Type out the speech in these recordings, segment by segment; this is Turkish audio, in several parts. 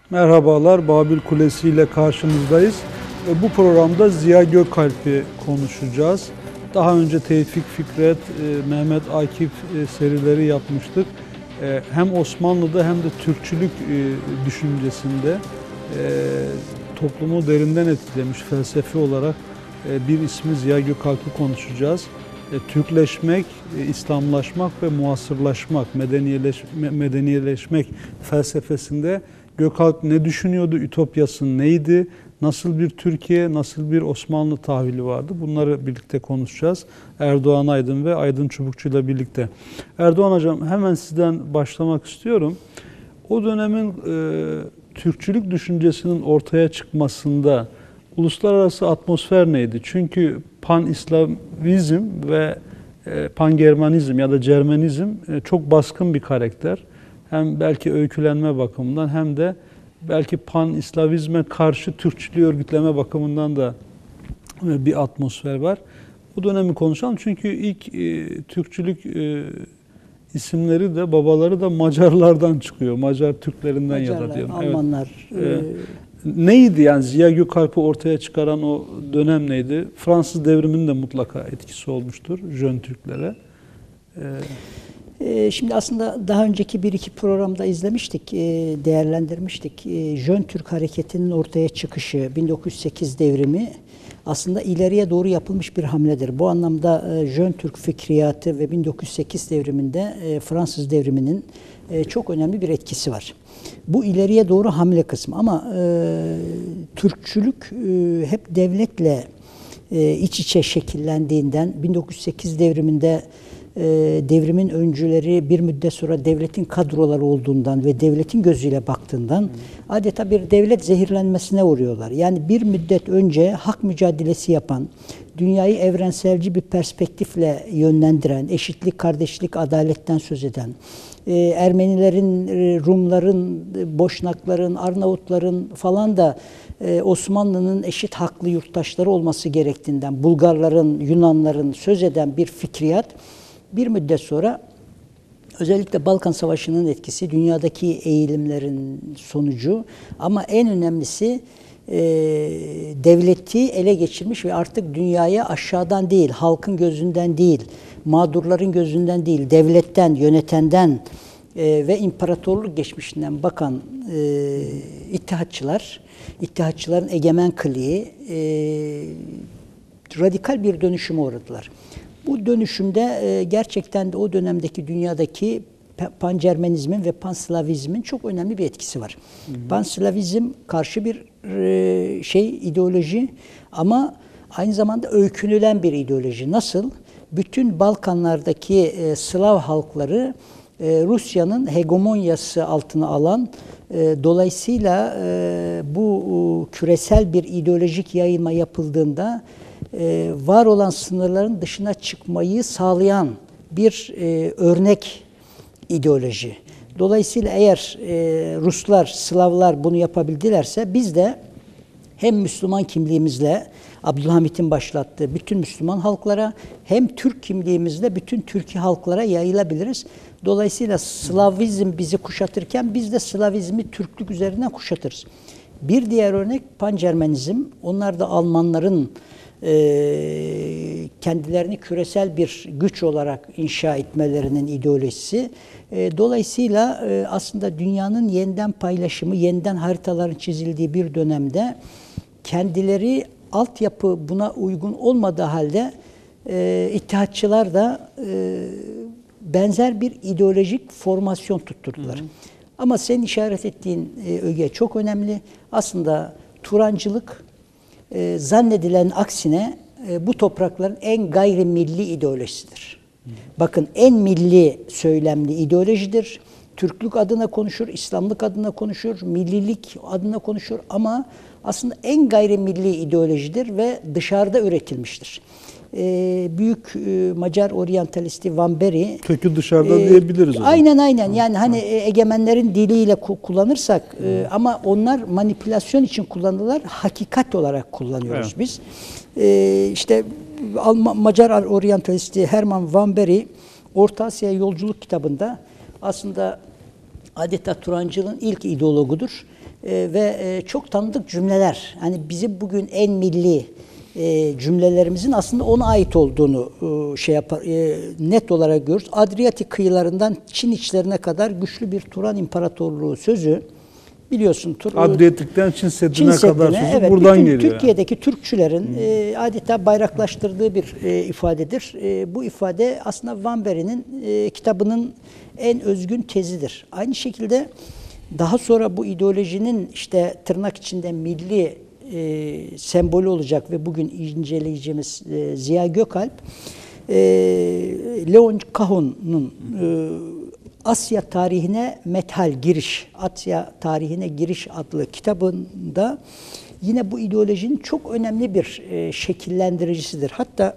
Merhabalar, Babil Kulesi ile karşınızdayız. Bu programda Ziya Gökalp'i konuşacağız. Daha önce Tevfik Fikret, Mehmet Akif serileri yapmıştık. Hem Osmanlı'da hem de Türkçülük düşüncesinde toplumu derinden etkilemiş felsefi olarak bir ismi Ziya Gökalp'i konuşacağız. Türkleşmek, İslamlaşmak ve muasırlaşmak, medeniyeleşmek felsefesinde Gökalp ne düşünüyordu, ütopyası neydi, nasıl bir Türkiye, nasıl bir Osmanlı tahvili vardı? Bunları birlikte konuşacağız. Erdoğan Aydın ve Aydın Çubukçu ile birlikte. Erdoğan Hocam, hemen sizden başlamak istiyorum. O dönemin Türkçülük düşüncesinin ortaya çıkmasında uluslararası atmosfer neydi? Çünkü pan-İslamizm ve pan-Germanizm ya da Cermenizm çok baskın bir karakter. Hem belki öykülenme bakımından hem de belki pan-İslamizme karşı Türkçülüğü örgütleme bakımından da bir atmosfer var. Bu dönemi konuşalım çünkü ilk Türkçülük isimleri de babaları da Macarlardan çıkıyor. Macar Türklerinden ya da diyorum. Almanlar. Evet. Neydi yani Ziya Gökalp'i ortaya çıkaran o dönem neydi? Fransız devriminin de mutlaka etkisi olmuştur Jön Türklere. Şimdi aslında daha önceki bir iki programda izlemiştik, değerlendirmiştik. Jön Türk hareketinin ortaya çıkışı, 1908 devrimi aslında ileriye doğru yapılmış bir hamledir. Bu anlamda Jön Türk fikriyatı ve 1908 devriminde Fransız devriminin çok önemli bir etkisi var. Bu ileriye doğru hamle kısmı ama Türkçülük hep devletle iç içe şekillendiğinden 1908 devriminde devrimin öncüleri bir müddet sonra devletin kadroları olduğundan ve devletin gözüyle baktığından adeta bir devlet zehirlenmesine uğruyorlar. Yani bir müddet önce hak mücadelesi yapan, dünyayı evrenselci bir perspektifle yönlendiren, eşitlik, kardeşlik, adaletten söz eden, Ermenilerin, Rumların, Boşnakların, Arnavutların falan da Osmanlı'nın eşit haklı yurttaşları olması gerektiğinden, Bulgarların, Yunanların söz eden bir fikriyat bir müddet sonra özellikle Balkan Savaşı'nın etkisi, dünyadaki eğilimlerin sonucu ama en önemlisi devleti ele geçirmiş ve artık dünyaya aşağıdan değil, halkın gözünden değil, mağdurların gözünden değil, devletten, yönetenden ve imparatorluk geçmişinden bakan İttihatçıların egemen kliği radikal bir dönüşüme uğradılar. Bu dönüşümde gerçekten de o dönemdeki dünyadaki Pan-Cermenizmin ve Pan-Slavizmin çok önemli bir etkisi var. Pan-Slavizm karşı bir ideoloji ama aynı zamanda öykünülen bir ideoloji. Nasıl? Bütün Balkanlardaki Slav halkları Rusya'nın hegemonyası altına alan, dolayısıyla bu küresel bir ideolojik yayılma yapıldığında var olan sınırların dışına çıkmayı sağlayan bir örnek ideoloji. Dolayısıyla eğer Ruslar, Slavlar bunu yapabildilerse biz de hem Müslüman kimliğimizle Abdülhamit'in başlattığı bütün Müslüman halklara hem Türk kimliğimizle bütün Türkiye halklara yayılabiliriz. Dolayısıyla Slavizm bizi kuşatırken biz de Slavizmi Türklük üzerinden kuşatırız. Bir diğer örnek Pan-Cermenizm. Onlar da Almanların kendilerini küresel bir güç olarak inşa etmelerinin ideolojisi. Dolayısıyla aslında dünyanın yeniden paylaşımı, yeniden haritaların çizildiği bir dönemde kendileri altyapı buna uygun olmadığı halde İttihatçılar da benzer bir ideolojik formasyon tutturdular. Ama senin işaret ettiğin öge çok önemli. Aslında Turancılık zannedilen aksine bu toprakların en gayrimilli ideolojisidir. Bakın en milli söylemli ideolojidir. Türklük adına konuşur, İslamlık adına konuşur, millilik adına konuşur ama aslında en gayrimilli ideolojidir ve dışarıda üretilmiştir. Büyük Macar oryantalisti Vamberi kökü dışarıda diyebiliriz. Aynen. Yani hani egemenlerin diliyle kullanırsak ama onlar manipülasyon için kullanırlar. Hakikat olarak kullanıyoruz biz. İşte Macar oryantalisti Herman Vamberi Orta Asya'ya Yolculuk kitabında aslında adeta Turancılığın ilk ideologudur. Ve çok tanıdık cümleler. Hani bizim bugün en milli cümlelerimizin aslında ona ait olduğunu net olarak görürüz. Adriyatik kıyılarından Çin içlerine kadar güçlü bir Turan İmparatorluğu sözü. Biliyorsun Adriyatik'ten Çin Seddi'ne kadar sözü evet, buradan bütün geliyor. Türkiye'deki Türkçülerin adeta bayraklaştırdığı bir ifadedir. Bu ifade aslında Van Bery'nin kitabının en özgün tezidir. Aynı şekilde daha sonra bu ideolojinin işte tırnak içinde milli sembolü olacak ve bugün inceleyeceğimiz Ziya Gökalp, Leon Cahun'un Asya Tarihine Methal Giriş, Asya Tarihine Giriş adlı kitabında yine bu ideolojinin çok önemli bir şekillendiricisidir. Hatta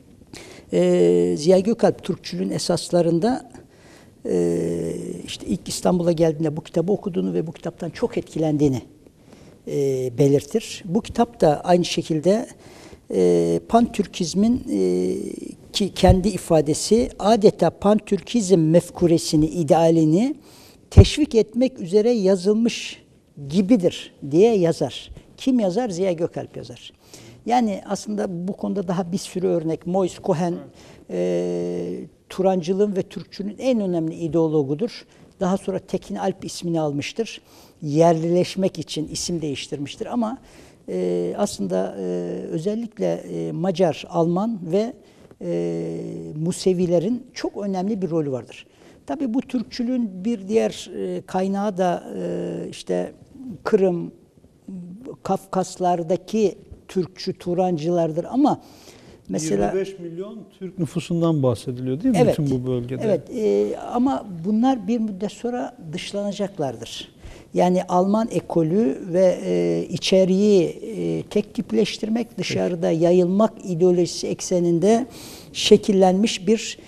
Ziya Gökalp Türkçülüğün esaslarında işte ilk İstanbul'a geldiğinde bu kitabı okuduğunu ve bu kitaptan çok etkilendiğini belirtir. Bu kitap da aynı şekilde Pantürkizmin ki kendi ifadesi adeta Pantürkizm mefkuresini, idealini teşvik etmek üzere yazılmış gibidir diye yazar. Kim yazar? Ziya Gökalp yazar. Yani aslında bu konuda daha bir sürü örnek. Moïse Cohen, Turancılığın ve Türkçülüğün en önemli ideologudur. Daha sonra Tekin Alp ismini almıştır. Yerlileşmek için isim değiştirmiştir ama aslında özellikle Macar, Alman ve Musevilerin çok önemli bir rolü vardır. Tabii bu Türkçülüğün bir diğer kaynağı da işte Kırım, Kafkaslardaki Türkçü, Turancılardır ama mesela 25 milyon Türk nüfusundan bahsediliyor değil mi? Evet, bütün bu bölgede? Evet, ama bunlar bir müddet sonra dışlanacaklardır. Yani Alman ekolü ve içeriği tek tipleştirmek, dışarıda yayılmak ideolojisi ekseninde şekillenmiş bir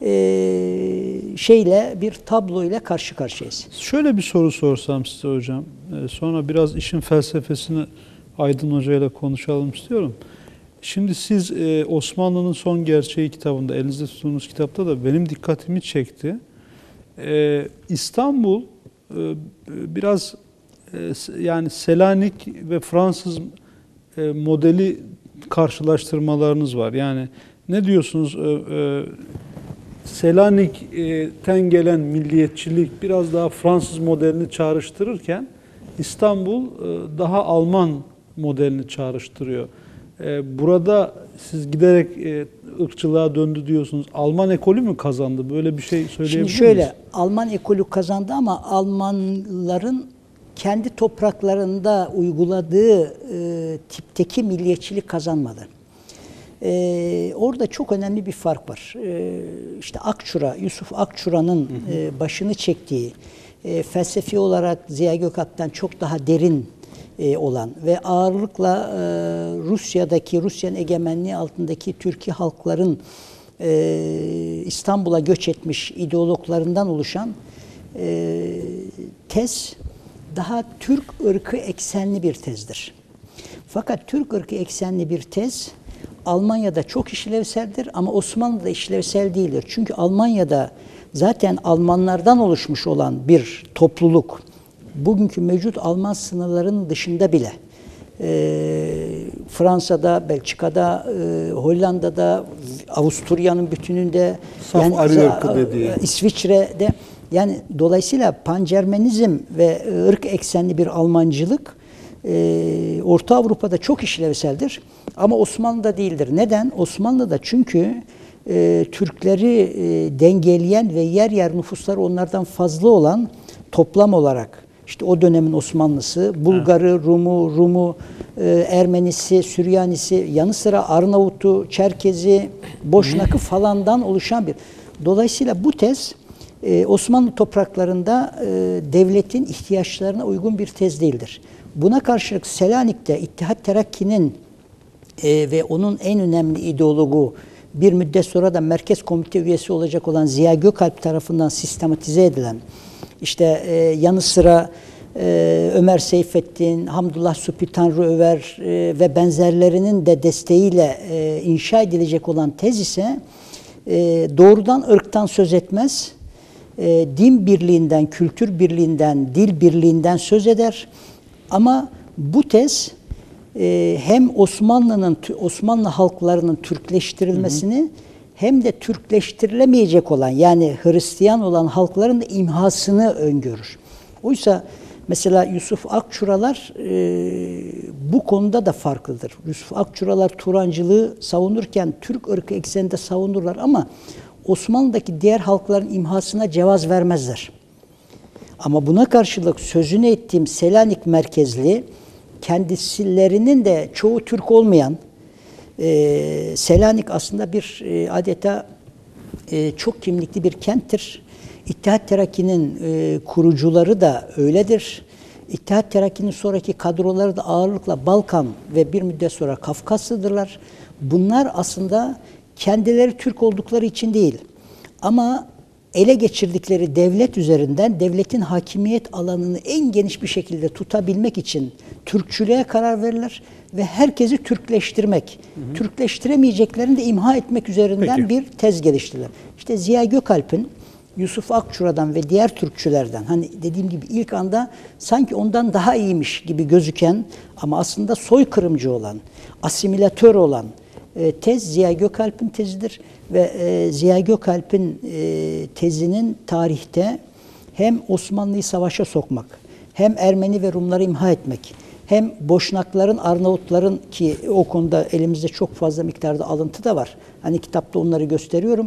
bir tabloyla karşı karşıyayız. Şöyle bir soru sorsam size hocam. Sonra biraz işin felsefesini Aydın Hoca ile konuşalım istiyorum. Şimdi siz Osmanlı'nın Son Gerçeği kitabında, elinizde tuttuğunuz kitapta da benim dikkatimi çekti. İstanbul biraz yani Selanik ve Fransız modeli karşılaştırmalarınız var. Yani ne diyorsunuz? Selanik'ten gelen milliyetçilik biraz daha Fransız modelini çağrıştırırken İstanbul daha Alman modelini çağrıştırıyor. Burada siz giderek ırkçılığa döndü diyorsunuz. Alman ekolü mü kazandı? Böyle bir şey söyleyebilir miyiz? Şimdi şöyle, Alman ekolü kazandı ama Almanların kendi topraklarında uyguladığı tipteki milliyetçilik kazanmadı. Orada çok önemli bir fark var. İşte Akçura, Yusuf Akçura'nın başını çektiği, felsefi olarak Ziya Gökalp'ten çok daha derin olan ve ağırlıkla Rusya'nın egemenliği altındaki Türkiye halkların İstanbul'a göç etmiş ideologlarından oluşan tez daha Türk ırkı eksenli bir tezdir. Fakat Türk ırkı eksenli bir tez Almanya'da çok işlevseldir ama Osmanlı'da işlevsel değildir. Çünkü Almanya'da zaten Almanlardan oluşmuş olan bir topluluk, bugünkü mevcut Alman sınırlarının dışında bile Fransa'da, Belçika'da, Hollanda'da, Avusturya'nın bütününde, Saf Arı ırkı dediği. İsviçre'de, yani dolayısıyla pancermenizm ve ırk eksenli bir Almancılık Orta Avrupa'da çok işlevseldir ama Osmanlı'da değildir. Neden? Osmanlı'da çünkü Türkleri dengeleyen ve yer yer nüfusları onlardan fazla olan toplam olarak işte o dönemin Osmanlısı, Bulgarı, Rumu, Ermenisi, Süryanisi, yanı sıra Arnavut'u, Çerkezi, Boşnak'ı falandan oluşan bir. Dolayısıyla bu tez Osmanlı topraklarında devletin ihtiyaçlarına uygun bir tez değildir. Buna karşılık Selanik'te İttihat Terakki'nin ve onun en önemli ideologu, bir müddet sonra da Merkez Komite üyesi olacak olan Ziya Gökalp tarafından sistematize edilen, işte yanı sıra Ömer Seyfettin, Hamdullah Supi Tanrıöver ve benzerlerinin de desteğiyle inşa edilecek olan tez ise doğrudan ırktan söz etmez. din birliğinden, kültür birliğinden, dil birliğinden söz eder. Ama bu tez hem Osmanlı halklarının Türkleştirilmesini hem de Türkleştirilemeyecek olan, yani Hristiyan olan halkların da imhasını öngörür. Oysa mesela Yusuf Akçuralar bu konuda da farklıdır. Yusuf Akçuralar Turancılığı savunurken Türk ırkı ekseninde savunurlar ama Osmanlı'daki diğer halkların imhasına cevaz vermezler. Ama buna karşılık sözünü ettiğim Selanik merkezli, kendisilerinin de çoğu Türk olmayan, Selanik aslında bir adeta çok kimlikli bir kenttir. İttihat Terakki'nin kurucuları da öyledir. İttihat Terakki'nin sonraki kadroları da ağırlıkla Balkan ve bir müddet sonra Kafkaslıdırlar. Bunlar aslında kendileri Türk oldukları için değil. Ama ele geçirdikleri devlet üzerinden devletin hakimiyet alanını en geniş bir şekilde tutabilmek için Türkçülüğe karar verirler ve herkesi Türkleştirmek, Türkleştiremeyeceklerini de imha etmek üzerinden bir tez geliştirirler. İşte Ziya Gökalp'in Yusuf Akçura'dan ve diğer Türkçülerden, hani dediğim gibi ilk anda sanki ondan daha iyiymiş gibi gözüken ama aslında soykırımcı olan, asimilatör olan tez Ziya Gökalp'in tezidir. Ve Ziya Gökalp'in tezinin tarihte hem Osmanlı'yı savaşa sokmak, hem Ermeni ve Rumları imha etmek, hem Boşnakların, Arnavutların, ki o konuda elimizde çok fazla miktarda alıntı da var. Hani kitapta onları gösteriyorum.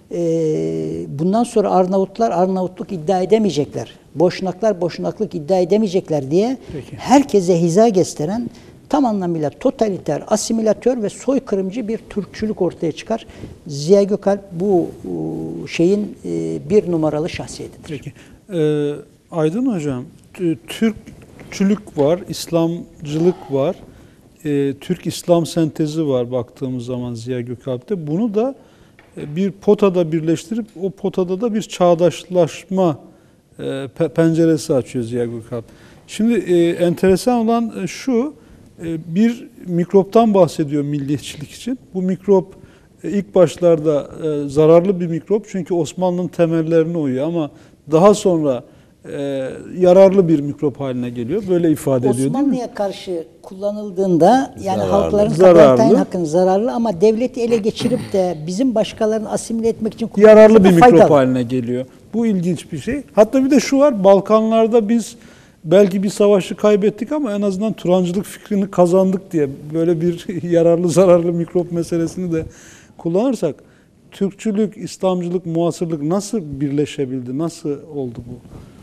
Bundan sonra Arnavutlar Arnavutluk iddia edemeyecekler. Boşnaklar Boşnaklık iddia edemeyecekler diye herkese hiza gösteren, tam anlamıyla totaliter, asimilatör ve soykırımcı bir Türkçülük ortaya çıkar. Ziya Gökalp bu şeyin bir numaralı şahsiyetidir. Peki. Aydın Hocam, Türkçülük var, İslamcılık var, Türk-İslam sentezi var baktığımız zaman Ziya Gökalp'te. Bunu da bir potada birleştirip o potada da bir çağdaşlaşma penceresi açıyor Ziya Gökalp. Şimdi enteresan olan şu, bir mikroptan bahsediyor milliyetçilik için. Bu mikrop ilk başlarda zararlı bir mikrop çünkü Osmanlı'nın temellerine uyuyor ama daha sonra yararlı bir mikrop haline geliyor. Böyle ifade ediyor değil mi? Osmanlı'ya karşı kullanıldığında yani zararlı. halkların Zararlı. hakkın zararlı ama devleti ele geçirip de bizim başkalarını asimile etmek için kullanıldığında Yararlı bir mikrop faydalı haline geliyor. Bu ilginç bir şey. Hatta bir de şu var, Balkanlarda biz belki bir savaşı kaybettik ama en azından Turancılık fikrini kazandık diye böyle bir yararlı zararlı mikrop meselesini de kullanırsak Türkçülük, İslamcılık, muasırlık nasıl birleşebildi? Nasıl oldu bu?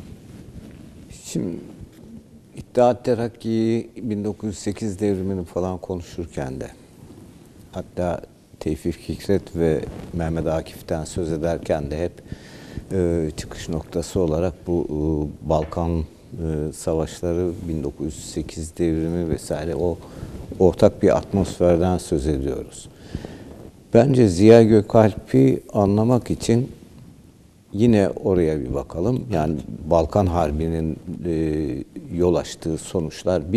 Şimdi İttihat Terakki'yi 1908 devrimini falan konuşurken de hatta Tevfik Fikret ve Mehmet Akif'ten söz ederken de hep çıkış noktası olarak bu Balkan savaşları, 1908 devrimi vesaire o ortak bir atmosferden söz ediyoruz. Bence Ziya Gökalp'i anlamak için yine oraya bir bakalım. Yani Balkan Harbi'nin yol açtığı sonuçlar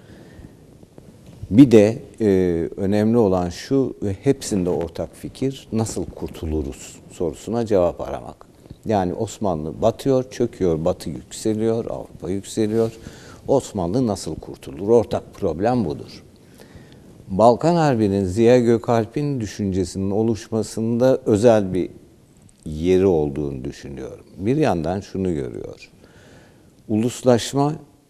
bir de önemli olan şu, hepsinde ortak fikir, nasıl kurtuluruz sorusuna cevap aramak. Yani Osmanlı batıyor, çöküyor, Batı yükseliyor, Avrupa yükseliyor. Osmanlı nasıl kurtulur? Ortak problem budur. Balkan Harbi'nin Ziya Gökalp'in düşüncesinin oluşmasında özel bir yeri olduğunu düşünüyorum. Bir yandan şunu görüyor. Uluslaşma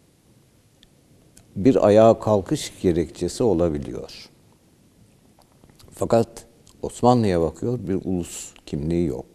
bir ayağa kalkış gerekçesi olabiliyor. Fakat Osmanlı'ya bakıyor, bir ulus kimliği yok.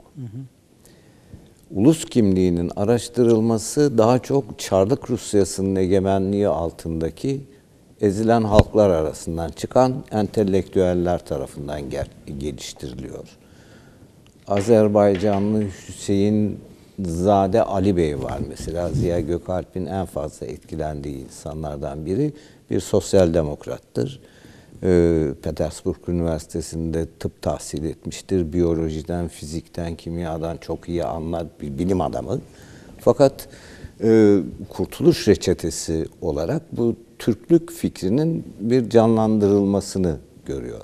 Ulus kimliğinin araştırılması daha çok Çarlık Rusyası'nın egemenliği altındaki ezilen halklar arasından çıkan entelektüeller tarafından geliştiriliyor. Azerbaycanlı Hüseyin Zade Ali Bey var mesela. Ziya Gökalp'in en fazla etkilendiği insanlardan biri. Bir sosyal demokrattır. Petersburg Üniversitesi'nde tıp tahsil etmiştir. Biyolojiden, fizikten, kimyadan çok iyi anlar bir bilim adamı. Fakat kurtuluş reçetesi olarak bu Türklük fikrinin bir canlandırılmasını görüyor.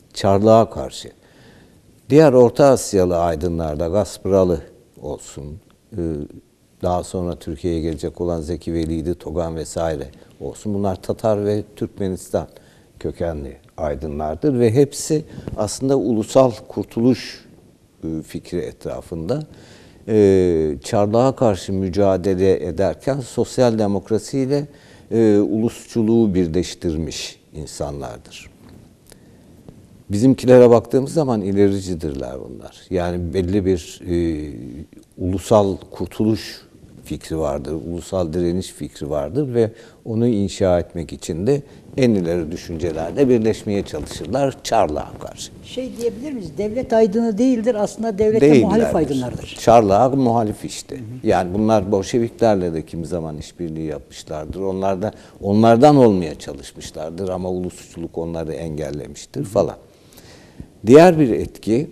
Çarlığa karşı. Diğer Orta Asyalı aydınlarda Gaspıralı olsun, daha sonra Türkiye'ye gelecek olan Zeki Veli'ydi, Togan vesaire olsun. Bunlar Tatar ve Türkmenistan kökenli aydınlardır ve hepsi aslında ulusal kurtuluş fikri etrafında çarlığa karşı mücadele ederken sosyal demokrasiyle ulusçuluğu birleştirmiş insanlardır. Bizimkilere baktığımız zaman ilericidirler bunlar. Yani belli bir ulusal kurtuluş fikri vardır, ulusal direniş fikri vardır ve onu inşa etmek için de en ileri düşüncelerle birleşmeye çalışırlar çarlığa karşı. Şey diyebilir miyiz? Devlet aydını değildir, aslında devlete muhalif aydınlardır. Çarlığa muhalif işte. Yani bunlar Bolşeviklerle de kimi zaman işbirliği yapmışlardır. Onlardan olmaya çalışmışlardır ama ulusçuluk onları engellemiştir falan. Diğer bir etki,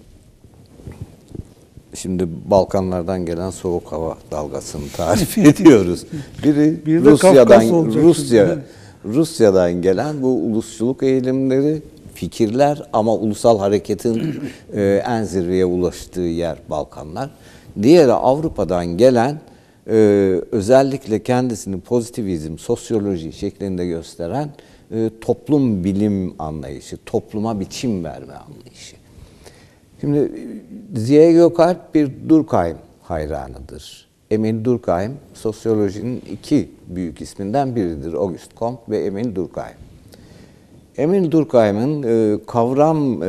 şimdi Balkanlardan gelen soğuk hava dalgasını tarif ediyoruz. Biri Bir de Kafkas olacak Rusya'dan gelen bu ulusçuluk eğilimleri, fikirler ama ulusal hareketin en zirveye ulaştığı yer Balkanlar. Diğeri Avrupa'dan gelen özellikle kendisini pozitivizm, sosyoloji şeklinde gösteren toplum bilim anlayışı, topluma biçim verme anlayışı. Şimdi Ziya Gökalp bir Durkheim hayranıdır. Emil Durkheim sosyolojinin iki büyük isminden biridir. Auguste Comte ve Emil Durkheim. Emil Durkheim'in kavram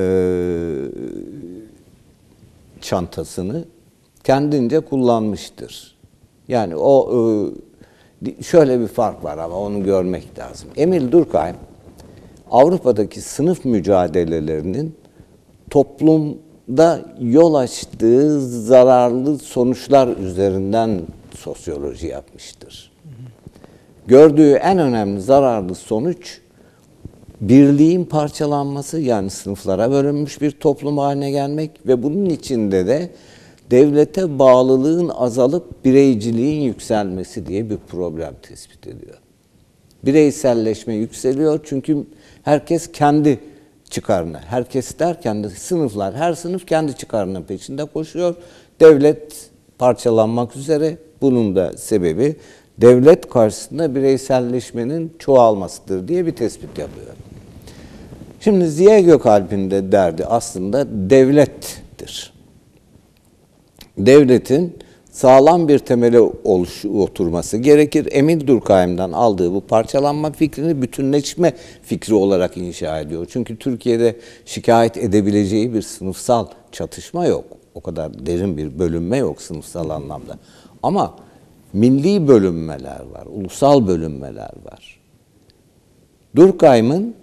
çantasını kendince kullanmıştır. Yani o şöyle bir fark var ama onu görmek lazım. Emil Durkheim Avrupa'daki sınıf mücadelelerinin toplumda yol açtığı zararlı sonuçlar üzerinden sosyoloji yapmıştır. Gördüğü en önemli zararlı sonuç birliğin parçalanması, yani sınıflara bölünmüş bir toplum haline gelmek ve bunun içinde de devlete bağlılığın azalıp bireyciliğin yükselmesi diye bir problem tespit ediyor. Bireyselleşme yükseliyor çünkü herkes kendi çıkarını, herkes derken de sınıflar, her sınıf kendi çıkarının peşinde koşuyor. Devlet parçalanmak üzere, bunun da sebebi devlet karşısında bireyselleşmenin çoğalmasıdır diye bir tespit yapıyor. Şimdi Ziya Gökalp'in de derdi aslında devlettir. Devletin sağlam bir temele oturması gerekir. Emil Durkheim'den aldığı bu parçalanma fikrini bütünleşme fikri olarak inşa ediyor. Çünkü Türkiye'de şikayet edebileceği bir sınıfsal çatışma yok. O kadar derin bir bölünme yok sınıfsal anlamda. Ama milli bölünmeler var, ulusal bölünmeler var. Durkheim'in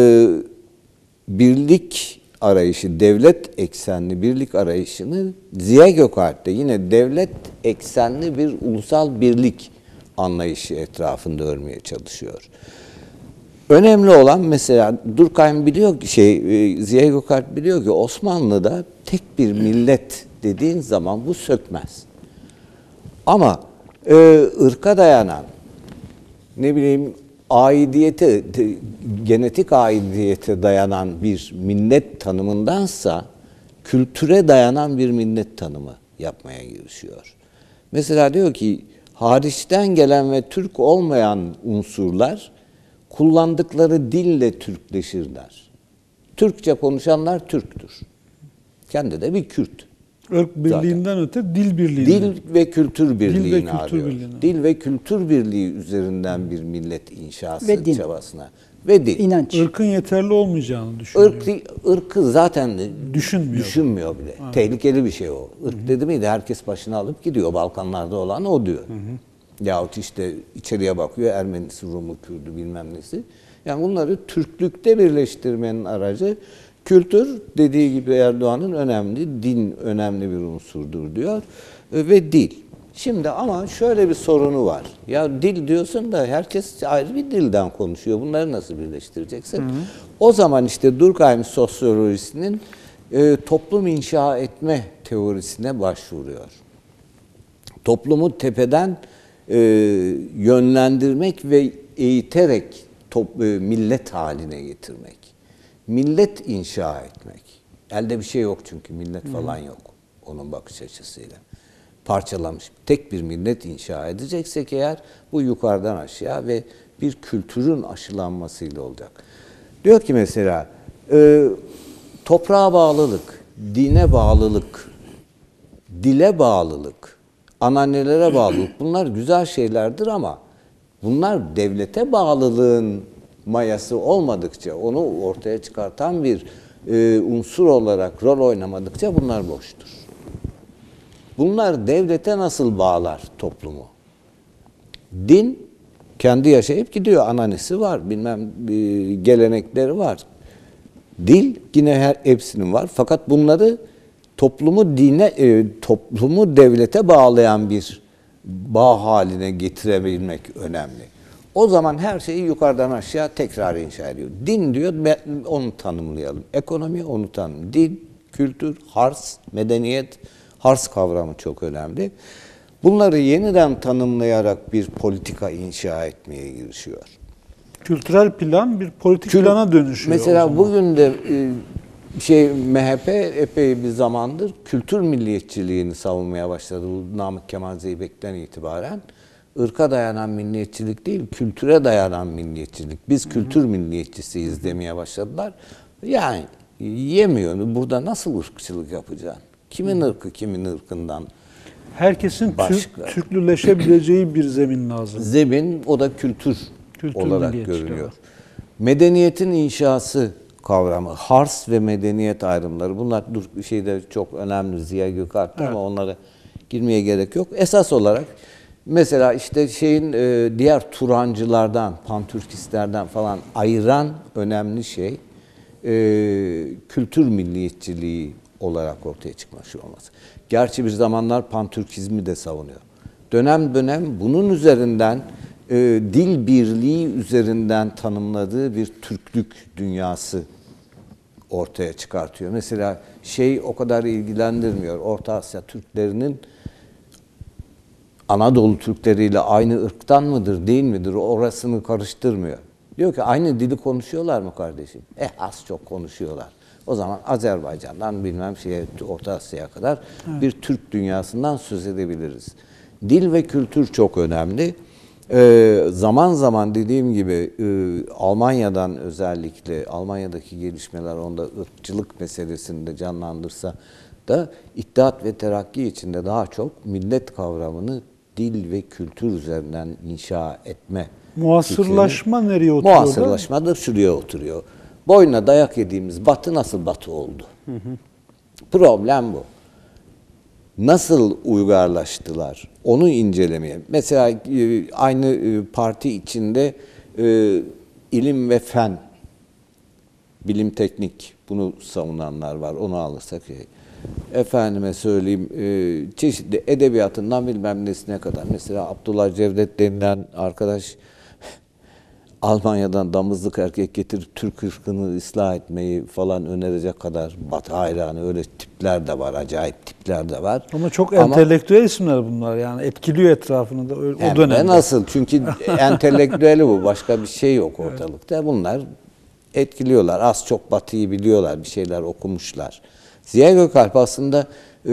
birlik arayışı, devlet eksenli birlik arayışını Ziya Gökalp'te yine devlet eksenli bir ulusal birlik anlayışı etrafında örmeye çalışıyor. Önemli olan mesela Durkheim biliyor ki Ziya Gökalp biliyor ki Osmanlı'da tek bir millet dediğin zaman bu sökmez. Ama ırka dayanan, ne bileyim aidiyete, genetik aidiyete dayanan bir millet tanımındansa kültüre dayanan bir millet tanımı yapmaya girişiyor. Mesela diyor ki hariçten gelen ve Türk olmayan unsurlar kullandıkları dille Türkleşirler. Türkçe konuşanlar Türktür. Kendi de bir Kürt. Irk birliğinden öte dil birliği. Dil ve kültür birliğini arıyor. Dil ve kültür birliği üzerinden bir millet inşası ve çabasına. Ve dil. İnanç. Irkın yeterli olmayacağını düşünüyor. Irkı zaten düşünmüyor bile. Ha. Tehlikeli bir şey o. Irk dedi miydi herkes başına alıp gidiyor. Balkanlarda olan o diyor. Yahut işte içeriye bakıyor Ermenisi, Rumu, Kürdü bilmem nesi. Yani bunları Türklükte birleştirmenin aracı kültür, dediği gibi Erdoğan'ın önemli, din önemli bir unsurdur diyor ve dil. Şimdi ama şöyle bir sorunu var. Ya dil diyorsun da herkes ayrı bir dilden konuşuyor. Bunları nasıl birleştireceksin? O zaman işte Durkheim sosyolojisinin toplum inşa etme teorisine başvuruyor. Toplumu tepeden yönlendirmek ve eğiterek millet haline getirmek. Millet inşa etmek. Elde bir şey yok çünkü millet falan yok onun bakış açısıyla. parçalamış tek bir millet inşa edeceksek eğer, bu yukarıdan aşağı ve bir kültürün aşılanmasıyla olacak. Diyor ki mesela toprağa bağlılık, dine bağlılık, dile bağlılık, anneannelere bağlılık, bunlar güzel şeylerdir ama bunlar devlete bağlılığın mayası olmadıkça, onu ortaya çıkartan bir unsur olarak rol oynamadıkça bunlar boştur. Bunlar devlete nasıl bağlar toplumu? Din kendi yaşayıp gidiyor. Ananesi var, bilmem gelenekleri var. Dil yine hepsinin var. Fakat bunları toplumu toplumu devlete bağlayan bir bağ haline getirebilmek önemli. O zaman her şeyi yukarıdan aşağı tekrar inşa ediyor. Din diyor, onu tanımlayalım. Ekonomi, onu tanımlayalım. Din, kültür, hars, medeniyet, hars kavramı çok önemli. Bunları yeniden tanımlayarak bir politika inşa etmeye girişiyor. Kültürel plan bir politik plana dönüşüyor. Mesela bugün de MHP epey bir zamandır kültür milliyetçiliğini savunmaya başladı. Bu Namık Kemal Zeybek'ten itibaren. Irka dayanan milliyetçilik değil, kültüre dayanan milliyetçilik. Biz kültür milliyetçisiyiz demeye başladılar. Yani yemiyor. Burada nasıl ırkçılık yapacaksın? Kimin ırkı kimin ırkından? Herkesin Türklüleşebileceği bir zemin lazım. Zemin, o da kültür olarak görünüyor. Medeniyetin inşası kavramı, hars ve medeniyet ayrımları. Bunlar çok önemli, Ziya Gökalp'te, evet. Ama onlara girmeye gerek yok. Esas olarak mesela işte diğer Turancılardan, Pantürkistlerden falan ayıran önemli şey kültür milliyetçiliği olarak ortaya çıkmış olması. Gerçi bir zamanlar Pantürkizmi de savunuyor. Dönem dönem bunun üzerinden dil birliği üzerinden tanımladığı bir Türklük dünyası ortaya çıkartıyor. Mesela o kadar ilgilendirmiyor. Orta Asya Türklerinin Anadolu Türkleriyle aynı ırktan mıdır, değil midir? Orasını karıştırmıyor. Diyor ki aynı dili konuşuyorlar mı kardeşim? Az çok konuşuyorlar. O zaman Azerbaycan'dan bilmem Orta Asya'ya kadar bir Türk dünyasından söz edebiliriz. Dil ve kültür çok önemli. Zaman zaman dediğim gibi Almanya'dan özellikle Almanya'daki gelişmeler onda ırkçılık meselesini de canlandırsa da İttihat ve Terakki içinde daha çok millet kavramını dil ve kültür üzerinden inşa etme. Muasırlaşma nereye oturuyor? Muasırlaşma da şuraya oturuyor. Boynuna dayak yediğimiz Batı nasıl Batı oldu? Problem bu. Nasıl uygarlaştılar? Onu incelemeye. Mesela aynı parti içinde ilim ve fen, bilim teknik, bunu savunanlar var. Onu alırsak efendime söyleyeyim çeşitli edebiyatından bilmem nesine kadar. Mesela Abdullah Cevdet denilen arkadaş Almanya'dan damızlık erkek getirip Türk ırkını ıslah etmeyi falan önerecek kadar Batı hayranı, öyle tipler de var, acayip tipler de var. Ama çok entelektüel isimler bunlar, yani etkiliyor etrafını da o dönemde. Nasıl? Çünkü entelektüeli bu, başka bir şey yok ortalıkta. Evet. Bunlar etkiliyorlar, az çok Batı'yı biliyorlar, bir şeyler okumuşlar. Ziya Gökalp aslında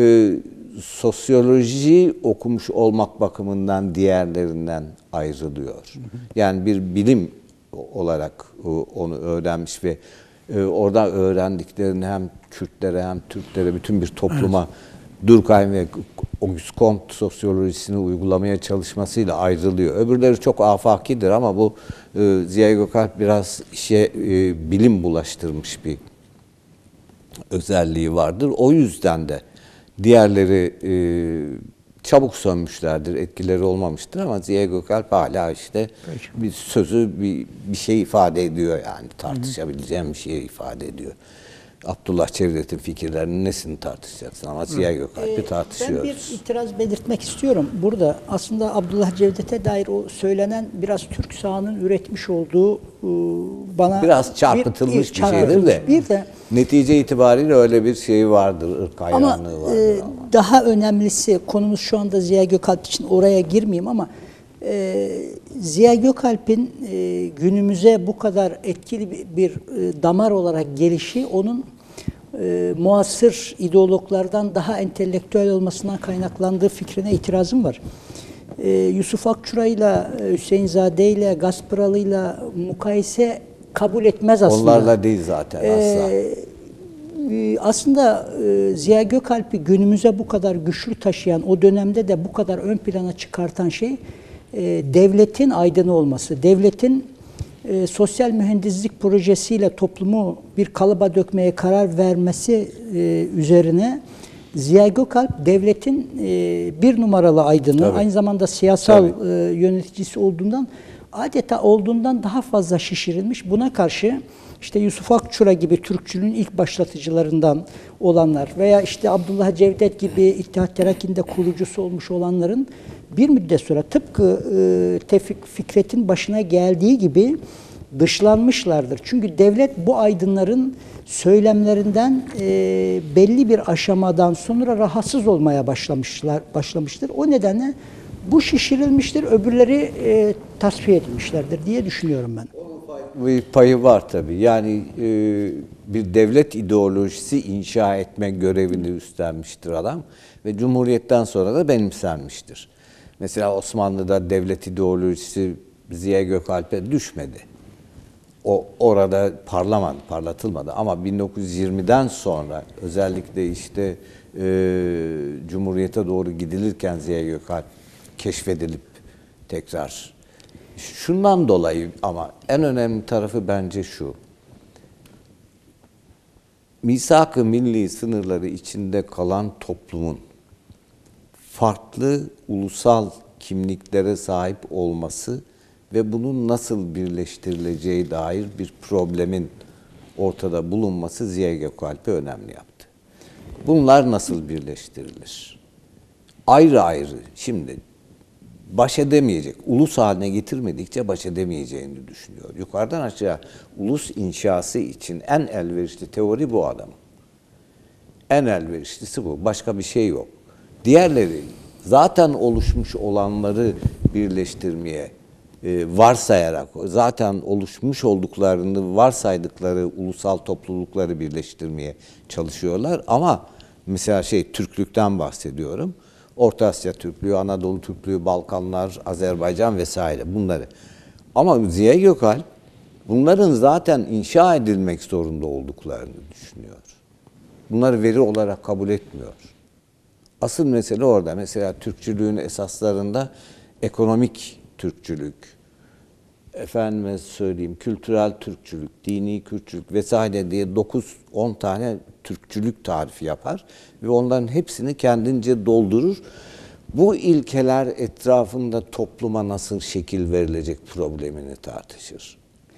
sosyoloji okumuş olmak bakımından diğerlerinden ayrılıyor. Yani bir bilim olarak onu öğrenmiş ve orada öğrendiklerini hem Kürtlere hem Türklere, bütün bir topluma Durkheim ve Auguste Comte sosyolojisini uygulamaya çalışmasıyla ayrılıyor. Öbürleri çok afakidir ama bu Ziya Gökalp biraz bilim bulaştırmış bir özelliği vardır. O yüzden de diğerleri çabuk sönmüşlerdir, etkileri olmamıştır ama Ziya Gökalp hala bir sözü, bir şey ifade ediyor yani. Tartışabileceğim bir şey ifade ediyor. Abdullah Cevdet'in fikirlerinin nesini tartışacaksın ama Ziya Gökalp'i tartışıyoruz. Ben bir itiraz belirtmek istiyorum. Burada aslında Abdullah Cevdet'e dair o söylenen biraz Türk sahanın üretmiş olduğu bana biraz çarpıtılmış bir şeydir de. Bir de netice itibariyle öyle bir şey vardır, ırk hayranlığı vardır. Ama daha önemlisi, konumuz şu anda Ziya Gökalp için, oraya girmeyeyim ama Ziya Gökalp'in günümüze bu kadar etkili bir damar olarak gelişi onun muasır ideologlardan daha entelektüel olmasından kaynaklandığı fikrine itirazım var. Yusuf Akçura'yla, Hüseyin Zade'yle, Gaspıralı'yla mukayese kabul etmez aslında. Onlarla değil zaten asla. Aslında Ziya Gökalp'i günümüze bu kadar güçlü taşıyan, o dönemde de bu kadar ön plana çıkartan şey devletin aydını olması, devletin sosyal mühendislik projesiyle toplumu bir kalıba dökmeye karar vermesi üzerine Ziya Gökalp devletin bir numaralı aydını, Tabii. aynı zamanda siyasal yöneticisi olduğundan daha fazla şişirilmiş. Buna karşı işte Yusuf Akçura gibi Türkçülüğün ilk başlatıcılarından olanlar veya işte Abdullah Cevdet gibi İttihat Terakki'nin de kurucusu olmuş olanların bir müddet sonra tıpkı Tevfik Fikret'in başına geldiği gibi dışlanmışlardır. Çünkü devlet bu aydınların söylemlerinden belli bir aşamadan sonra rahatsız olmaya başlamıştır. O nedenle bu şişirilmiştir, öbürleri tasfiye edilmişlerdir diye düşünüyorum ben. Bir payı var tabii. Yani bir devlet ideolojisi inşa etme görevini üstlenmiştir adam ve Cumhuriyet'ten sonra da benimsenmiştir. Mesela Osmanlı'da devlet ideolojisi Ziya Gökalp'e düşmedi. O orada parlatılmadı ama 1920'den sonra özellikle işte Cumhuriyet'e doğru gidilirken Ziya Gökalp keşfedilip tekrar şundan dolayı ama en önemli tarafı bence şu. Misak-ı milli sınırları içinde kalan toplumun farklı ulusal kimliklere sahip olması ve bunun nasıl birleştirileceği dair bir problemin ortada bulunması Ziya Gökalp'i önemli yaptı. Bunlar nasıl birleştirilir? Ayrı ayrı şimdi baş edemeyecek, ulus haline getirmedikçe baş edemeyeceğini düşünüyor. Yukarıdan aşağı ulus inşası için en elverişli teori bu adamın. En elverişlisi bu. Başka bir şey yok. Diğerleri zaten oluşmuş olanları birleştirmeye varsayarak, zaten oluşmuş olduklarını varsaydıkları ulusal toplulukları birleştirmeye çalışıyorlar. Ama mesela Türklükten bahsediyorum. Orta Asya Türklüğü, Anadolu Türklüğü, Balkanlar, Azerbaycan vesaire bunları. Ama Ziya Gökalp bunların zaten inşa edilmek zorunda olduklarını düşünüyor. Bunları veri olarak kabul etmiyor. Asıl mesele orada. Mesela Türkçülüğün esaslarında ekonomik Türkçülük, efendime söyleyeyim kültürel Türkçülük, dini Kürtçülük vesaire diye 9-10 tane Türkçülük tarifi yapar ve onların hepsini kendince doldurur. Bu ilkeler etrafında topluma nasıl şekil verilecek problemini tartışır.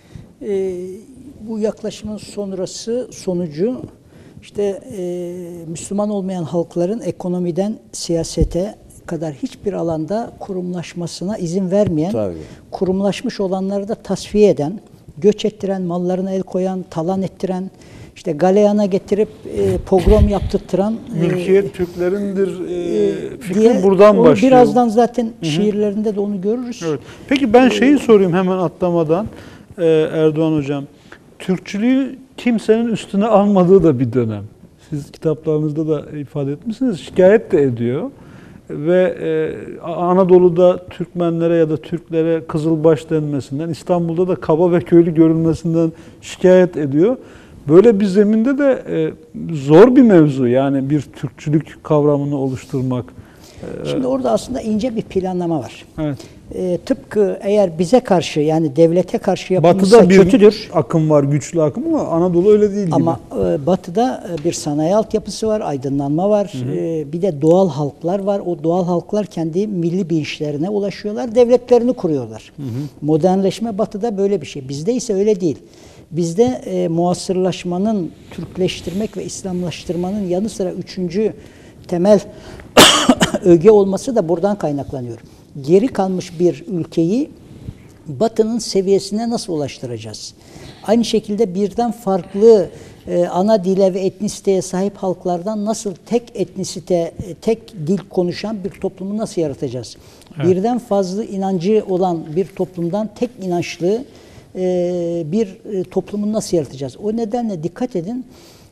Bu yaklaşımın sonucu işte Müslüman olmayan halkların ekonomiden siyasete kadar hiçbir alanda kurumlaşmasına izin vermeyen, Tabii. kurumlaşmış olanları da tasfiye eden, göç ettiren, mallarına el koyan, talan ettiren, işte galeyana getirip pogrom yaptırtıran Mülkiyet Türklerindir fikri diye, buradan başlıyor. Birazdan zaten şiirlerinde de onu görürüz. Evet. Peki ben şeyi sorayım hemen atlamadan Erdoğan Hocam. Türkçülüğü kimsenin üstüne almadığı da bir dönem. Siz kitaplarınızda da ifade etmişsiniz. Şikayet de ediyor. Ve Anadolu'da Türkmenlere ya da Türklere Kızılbaş denmesinden, İstanbul'da da kaba ve köylü görülmesinden şikayet ediyor. Böyle bir zeminde de zor bir mevzu yani bir Türkçülük kavramını oluşturmak. Şimdi orada aslında ince bir planlama var. Evet. Tıpkı eğer bize karşı yani devlete karşı yapılmışsa Batı'da bir kötüdür. akım var, güçlü akım ama Anadolu öyle değil Ama Batı'da bir sanayi altyapısı var, aydınlanma var, bir de doğal halklar var. O doğal halklar kendi milli bilinçlerine ulaşıyorlar, devletlerini kuruyorlar. Modernleşme Batı'da böyle bir şey. Bizde ise öyle değil. Bizde muasırlaşmanın, Türkleştirmek ve İslamlaştırmanın yanı sıra üçüncü temel öge olması da buradan kaynaklanıyor. Geri kalmış bir ülkeyi Batı'nın seviyesine nasıl ulaştıracağız? Aynı şekilde birden farklı ana dile ve etnisiteye sahip halklardan nasıl tek etnisite, tek dil konuşan bir toplumu nasıl yaratacağız? Evet. Birden fazla inancı olan bir toplumdan tek inançlı bir toplumu nasıl yaratacağız? O nedenle dikkat edin,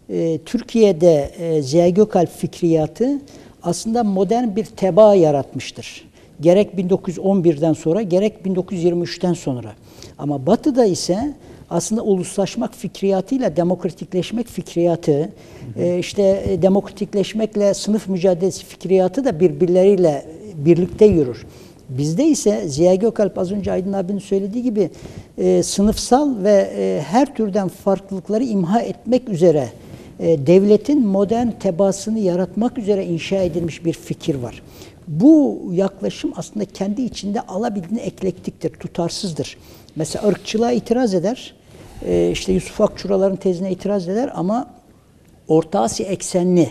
Türkiye'de Ziya Gökalp fikriyatı aslında modern bir tebaa yaratmıştır. Gerek 1911'den sonra gerek 1923'ten sonra. Ama Batı'da ise aslında uluslaşmak fikriyatıyla demokratikleşmek fikriyatı, işte demokratikleşmekle sınıf mücadelesi fikriyatı da birbirleriyle birlikte yürür. Bizde ise Ziya Gökalp az önce Aydın abinin söylediği gibi sınıfsal ve her türden farklılıkları imha etmek üzere devletin modern tebaasını yaratmak üzere inşa edilmiş bir fikir var. Bu yaklaşım aslında kendi içinde alabildiğine eklektiktir, tutarsızdır. Mesela ırkçılığa itiraz eder, işte Yusuf Akçuraların tezine itiraz eder ama Orta Asya eksenli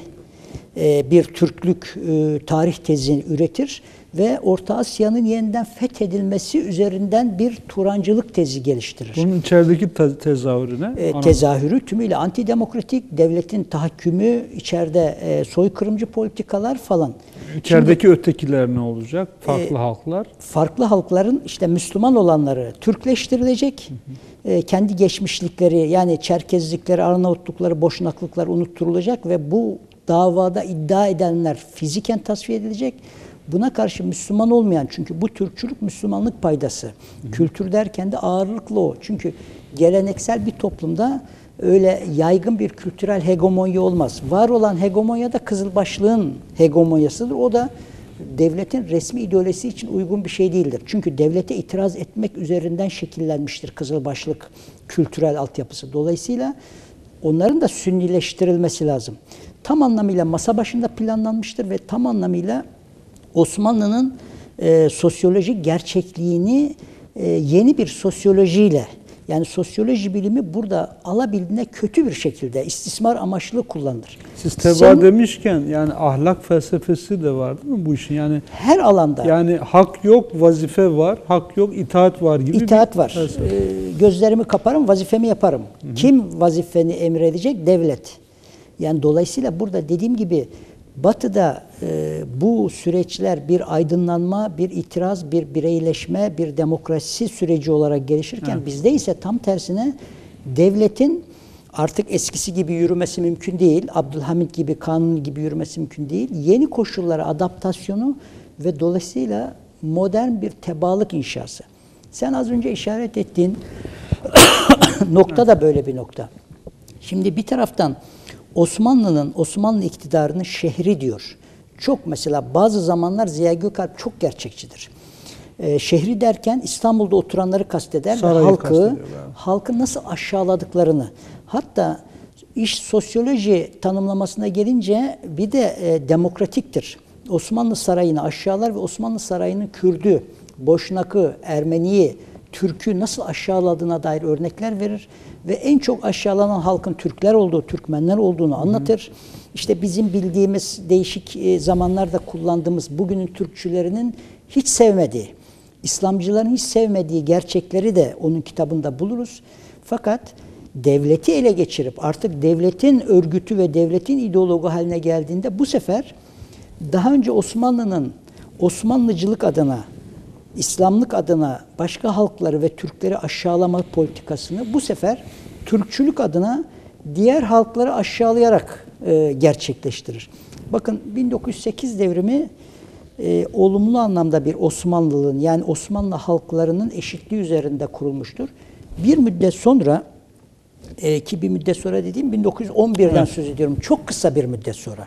bir Türklük tarih tezini üretir ve Orta Asya'nın yeniden fethedilmesi üzerinden bir Turancılık tezi geliştirir. Bunun içerideki tezahürü ne? Tezahürü tümüyle antidemokratik, devletin tahakkümü, içeride soykırımcı politikalar falan. İçerideki Şimdi, ötekiler ne olacak? Farklı halklar. Farklı halkların işte Müslüman olanları Türkleştirilecek. Kendi geçmişlikleri yani Çerkezlikleri, Arnavutlukları, Boşnaklıkları unutturulacak ve bu davada iddia edenler fiziken tasfiye edilecek. Buna karşı Müslüman olmayan, çünkü bu Türkçülük Müslümanlık paydası. Kültür derken de ağırlıklı o. Çünkü geleneksel bir toplumda öyle yaygın bir kültürel hegemonya olmaz. Var olan hegemonya da Kızılbaşlığın hegemonyasıdır. O da devletin resmi ideolojisi için uygun bir şey değildir. Çünkü devlete itiraz etmek üzerinden şekillenmiştir Kızılbaşlık kültürel altyapısı. Dolayısıyla onların da sünnileştirilmesi lazım. Tam anlamıyla masa başında planlanmıştır ve tam anlamıyla Osmanlı'nın sosyolojik gerçekliğini yeni bir sosyolojiyle, yani sosyoloji bilimi burada alabildiğine kötü bir şekilde istismar amaçlı kullanılır. Siz tebaa demişken yani ahlak felsefesi de var değil mi bu işin? Yani her alanda. Yani hak yok, vazife var. Hak yok, itaat var gibi. İtaat var. Gözlerimi kaparım, vazifemi yaparım. Hı-hı. Kim vazifeni emredecek? Devlet. Yani dolayısıyla burada dediğim gibi Batı'da bu süreçler bir aydınlanma, bir itiraz, bir bireyleşme, bir demokrasi süreci olarak gelişirken bizde ise tam tersine devletin artık eskisi gibi yürümesi mümkün değil. Abdülhamit gibi, Kanuni gibi yürümesi mümkün değil. Yeni koşullara adaptasyonu ve dolayısıyla modern bir tebaalık inşası. Sen az önce işaret ettiğin nokta da böyle bir nokta. Şimdi bir taraftan Osmanlı iktidarının şehri diyor. Çok mesela bazı zamanlar Ziya Gökalp çok gerçekçidir. Şehri derken İstanbul'da oturanları kasteder ve halkı nasıl aşağıladıklarını. Hatta iş sosyoloji tanımlamasına gelince bir de demokratiktir. Osmanlı Sarayı'nı aşağılar ve Osmanlı Sarayı'nın Kürdü, Boşnak'ı, Ermeni'yi, Türk'ü nasıl aşağıladığına dair örnekler verir. Ve en çok aşağılanan halkın Türkler olduğu, Türkmenler olduğunu anlatır. İşte bizim bildiğimiz değişik zamanlarda kullandığımız bugünün Türkçülerinin hiç sevmediği, İslamcıların hiç sevmediği gerçekleri de onun kitabında buluruz. Fakat devleti ele geçirip artık devletin örgütü ve devletin ideologu haline geldiğinde bu sefer daha önce Osmanlı'nın Osmanlıcılık adına, İslamlık adına başka halkları ve Türkleri aşağılama politikasını bu sefer Türkçülük adına diğer halkları aşağılayarak gerçekleştirir. Bakın 1908 devrimi olumlu anlamda bir Osmanlılığın yani Osmanlı halklarının eşitliği üzerinde kurulmuştur. Bir müddet sonra ki bir müddet sonra dediğim 1911'den söz ediyorum. Çok kısa bir müddet sonra.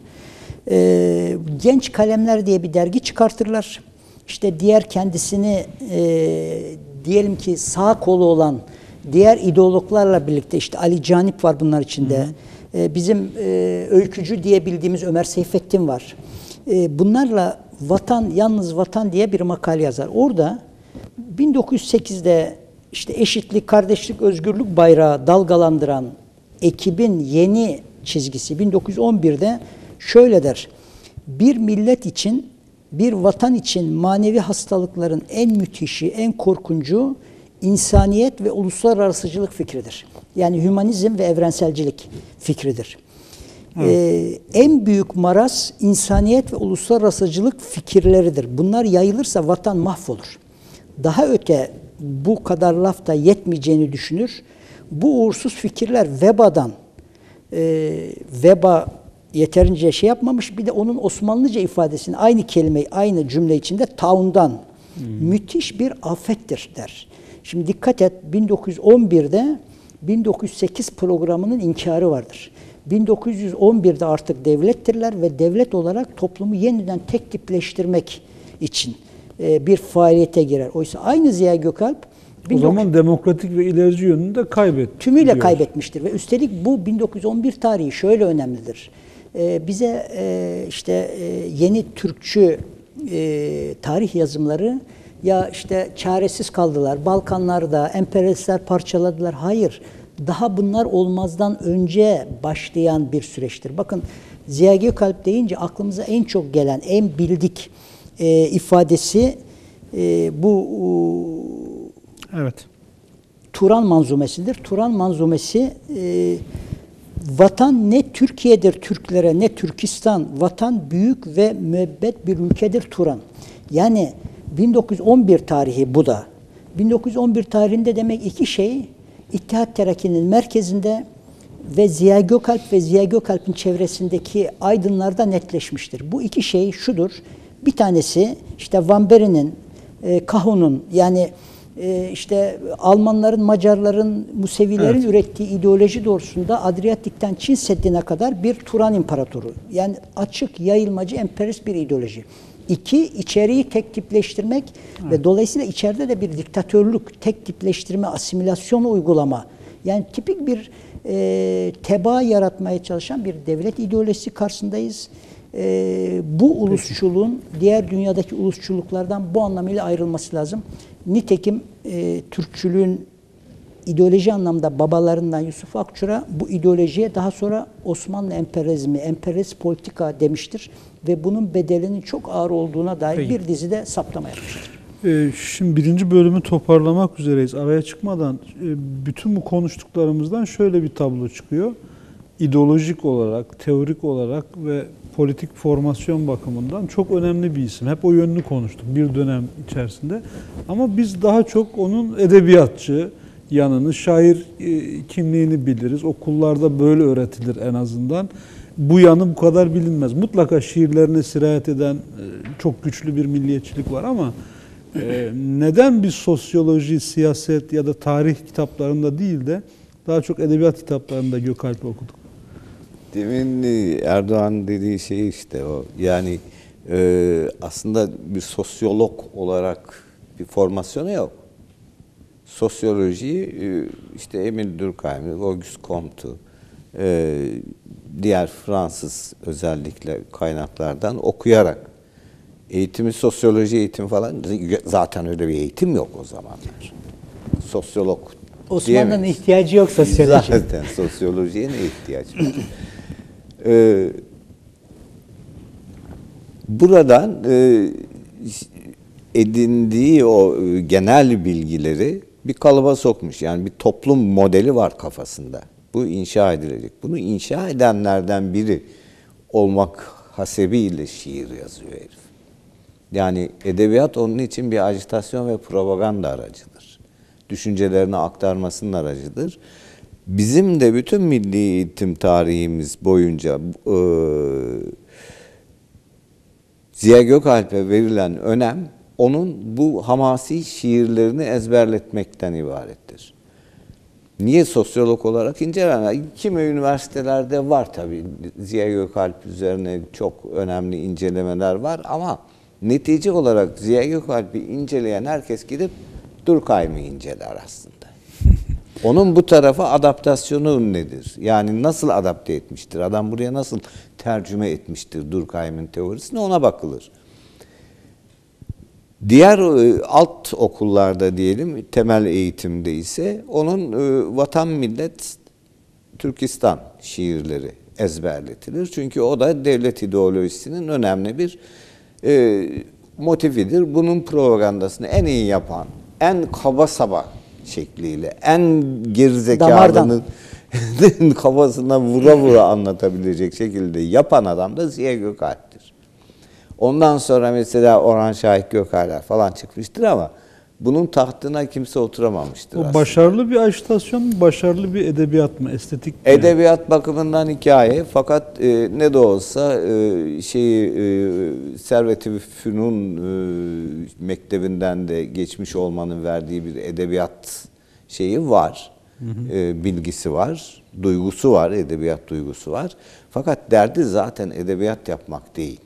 Genç Kalemler diye bir dergi çıkartırlar. İşte diğer kendisini diyelim ki sağ kolu olan diğer ideologlarla birlikte işte Ali Canip var bunlar içinde. Bizim öykücü diye bildiğimiz Ömer Seyfettin var. Bunlarla Yalnız Vatan diye bir makale yazar. Orada 1908'de işte eşitlik, kardeşlik, özgürlük bayrağı dalgalandıran ekibin yeni çizgisi 1911'de şöyle der. Bir millet için, bir vatan için manevi hastalıkların en müthişi, en korkuncu insaniyet ve uluslararasıcılık fikridir. Yani hümanizm ve evrenselcilik fikridir. En büyük maraz insaniyet ve uluslararasıcılık fikirleridir. Bunlar yayılırsa vatan mahvolur. Daha öte bu kadar lafta yetmeyeceğini düşünür. Bu uğursuz fikirler vebadan veba yeterince şey yapmamış. Bir de onun Osmanlıca ifadesini aynı kelimeyi aynı cümle içinde taundan müthiş bir afettir der. Şimdi dikkat et 1911'de 1908 programının inkarı vardır. 1911'de artık devlettirler ve devlet olarak toplumu yeniden tek tipleştirmek için bir faaliyete girer. Oysa aynı Ziya Gökalp o zaman demokratik ve ilerici yönünü de kaybetti. Tümüyle diyoruz. Kaybetmiştir ve üstelik bu 1911 tarihi şöyle önemlidir. Bize yeni Türkçü tarih yazımları ya işte çaresiz kaldılar, Balkanlarda emperyalistler parçaladılar. Hayır, daha bunlar olmazdan önce başlayan bir süreçtir. Bakın Ziya Gökalp deyince aklımıza en çok gelen, en bildik ifadesi bu Evet. Turan manzumesidir. Turan manzumesi vatan ne Türkiye'dir Türklere ne Türkistan. Vatan büyük ve müebbet bir ülkedir Turan. Yani 1911 tarihi bu da. 1911 tarihinde demek iki şey İttihat Terakki'nin merkezinde ve Ziya Gökalp ve Ziya Gökalp'in çevresindeki aydınlarda netleşmiştir. Bu iki şey şudur. Bir tanesi işte Van Beren'in, Kahun'un yani işte Almanların, Macarların, Musevilerin ürettiği ideoloji doğrusunda Adriyatik'ten Çin Seddi'ne kadar bir Turan İmparatoru. Yani açık, yayılmacı, emperyalist bir ideoloji. İki, içeriği tek tipleştirmek ve dolayısıyla içeride de bir diktatörlük, tek tipleştirme, asimilasyon uygulama. Yani tipik bir tebaa yaratmaya çalışan bir devlet ideolojisi karşısındayız. Bu ulusçuluğun diğer dünyadaki ulusçuluklardan bu anlamıyla ayrılması lazım. Nitekim Türkçülüğün ideoloji anlamda babalarından Yusuf Akçura bu ideolojiye daha sonra Osmanlı emperyalizmi, emperyalist politika demiştir ve bunun bedelinin çok ağır olduğuna dair bir dizide saptama yapmıştır. Şimdi birinci bölümü toparlamak üzereyiz. Araya çıkmadan bütün bu konuştuklarımızdan şöyle bir tablo çıkıyor. İdeolojik olarak, teorik olarak ve politik formasyon bakımından çok önemli bir isim. Hep o yönünü konuştuk bir dönem içerisinde. Ama biz daha çok onun edebiyatçı yanını, şair kimliğini biliriz. Okullarda böyle öğretilir en azından. Bu yanı bu kadar bilinmez. Mutlaka şiirlerine sirayet eden çok güçlü bir milliyetçilik var ama neden biz sosyoloji, siyaset ya da tarih kitaplarında değil de daha çok edebiyat kitaplarında Gökalp'i okuduk? Demin Erdoğan dediği şey işte o. Yani aslında bir sosyolog olarak bir formasyonu yok. Sosyolojiyi işte Emile Durkheim, Auguste Comte, diğer Fransız özellikle kaynaklardan okuyarak eğitimi, sosyoloji eğitimi falan zaten öyle bir eğitim yok o zamanlar. Sosyolog Osmanlı'nın ihtiyacı yok sosyoloji. Zaten sosyolojiye ne ihtiyaç var? Buradan edindiği o genel bilgileri bir kalıba sokmuş. Yani bir toplum modeli var kafasında. Bu inşa edilecek. Bunu inşa edenlerden biri olmak hasebiyle şiir yazıyor herif. Yani edebiyat onun için bir ajitasyon ve propaganda aracıdır. Düşüncelerini aktarmasının aracıdır. Bizim de bütün milli eğitim tarihimiz boyunca Ziya Gökalp'e verilen önem onun bu hamasi şiirlerini ezberletmekten ibarettir. Niye sosyolog olarak incelenir? Kimi üniversitelerde var tabii. Ziya Gökalp üzerine çok önemli incelemeler var ama netice olarak Ziya Gökalp'i inceleyen herkes gidip Durkheim'i inceler aslında. Onun bu tarafa adaptasyonu nedir? Yani nasıl adapte etmiştir? Adam buraya nasıl tercüme etmiştir Durkheim'in teorisine, ona bakılır. Diğer alt okullarda diyelim, temel eğitimde ise onun Vatan Millet Türkistan şiirleri ezberletilir. Çünkü o da devlet ideolojisinin önemli bir motifidir. Bunun propagandasını en iyi yapan, en kaba saba şekliyle, en gerizekalının kafasına vura vura anlatabilecek şekilde yapan adam da Ziya Gökalp'tir. Ondan sonra mesela Orhan Şahik Gökalp'ler falan çıkmıştır ama Bunun tahtına kimse oturamamıştır O aslında. başarılı bir ajitasyon mu, başarılı bir edebiyat mı, estetik mi? Edebiyat bakımından hikaye, fakat ne de olsa Servet-i Fünun mektebinden de geçmiş olmanın verdiği bir edebiyat şeyi var. Bilgisi var, duygusu var, edebiyat duygusu var. Fakat derdi zaten edebiyat yapmak değil.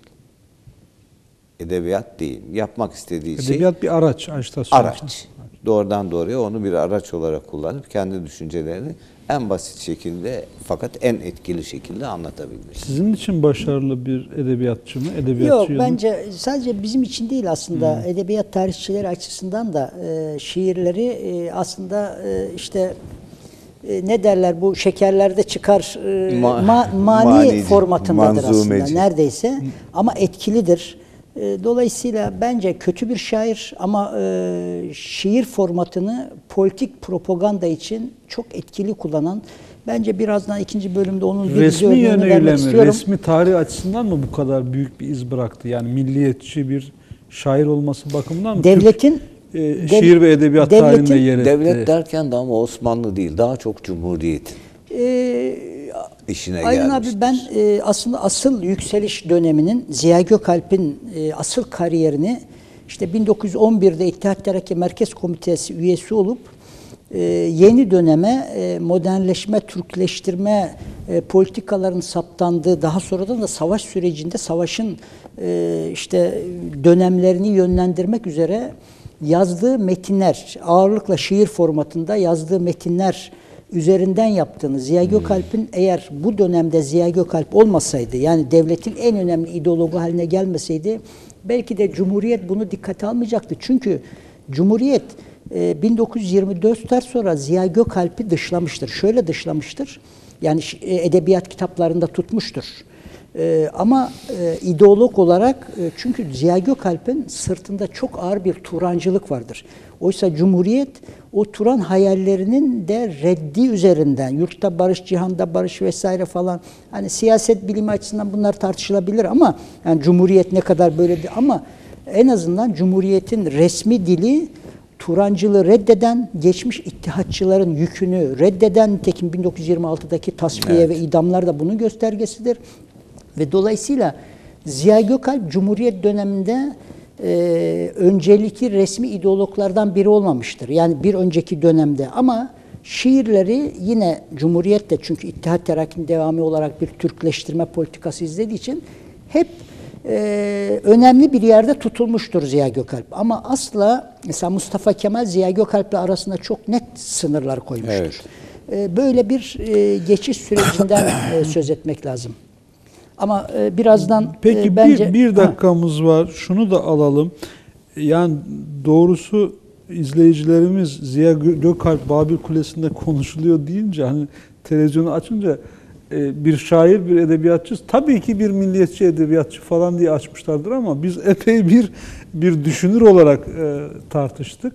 Edebiyat değil. Yapmak istediği Edebiyat bir araç, ajitasyon. araç. Doğrudan doğruya onu bir araç olarak kullanıp kendi düşüncelerini en basit şekilde fakat en etkili şekilde anlatabilmek. Sizin için başarılı bir edebiyatçı mı, edebiyatçı Yok, mı? bence sadece bizim için değil aslında, edebiyat tarihçileri açısından da şiirleri aslında işte ne derler, bu şekerlerde çıkar mani Manici, formatındadır manzumeci. aslında neredeyse, ama etkilidir. Dolayısıyla bence kötü bir şair ama şiir formatını politik propaganda için çok etkili kullanan, bence birazdan ikinci bölümde onun bir Resmi örneğini yönüyle vermek mi, istiyorum. resmi tarih açısından mı bu kadar büyük bir iz bıraktı? Yani milliyetçi bir şair olması bakımından mı? Devletin Şiir ve edebiyat tarihinde yer etti. Devlet derken de ama Osmanlı değil, daha çok Cumhuriyet işine Aynen abi, gelmiştir. ben aslında asıl yükseliş döneminin, Ziya Gökalp'in asıl kariyerini işte 1911'de İttihat Terakki Merkez Komitesi üyesi olup yeni döneme modernleşme, Türkleştirme politikaların saptandığı, daha sonradan da savaş sürecinde savaşın işte dönemlerini yönlendirmek üzere yazdığı metinler, ağırlıkla şiir formatında yazdığı metinler üzerinden yaptığını, Ziya Gökalp'in eğer bu dönemde Ziya Gökalp olmasaydı, yani devletin en önemli ideologu haline gelmeseydi, belki de Cumhuriyet bunu dikkate almayacaktı. Çünkü Cumhuriyet 1924'ten sonra Ziya Gökalp'i dışlamıştır. Şöyle dışlamıştır, yani edebiyat kitaplarında tutmuştur. Ama ideolog olarak, çünkü Ziya Gökalp'in sırtında çok ağır bir Turancılık vardır. Oysa Cumhuriyet o Turan hayallerinin de reddi üzerinden, yurtta barış, cihanda barış vesaire falan, hani siyaset bilimi açısından bunlar tartışılabilir ama yani Cumhuriyet ne kadar böyledir, ama en azından Cumhuriyet'in resmi dili Turancılığı reddeden, geçmiş ittihatçıların yükünü reddeden, nitekim 1926'daki tasfiye ve idamlar da bunun göstergesidir. Ve dolayısıyla Ziya Gökalp Cumhuriyet döneminde öncelikli resmi ideologlardan biri olmamıştır. Yani bir önceki dönemde, ama şiirleri yine Cumhuriyet'te, çünkü İttihat Terakki'nin devamı olarak bir Türkleştirme politikası izlediği için hep önemli bir yerde tutulmuştur Ziya Gökalp. Ama asla mesela Mustafa Kemal Ziya Gökalp'le arasında çok net sınırlar koymuştur. Evet. Böyle bir geçiş sürecinden söz etmek lazım. Ama birazdan peki bence... bir dakikamız var. Şunu da alalım. Yani doğrusu izleyicilerimiz Ziya Gökalp Babil Kulesi'nde konuşuluyor deyince, hani televizyonu açınca bir şair, bir edebiyatçı, tabii ki bir milliyetçi edebiyatçı falan diye açmışlardır, ama biz epey bir düşünür olarak tartıştık.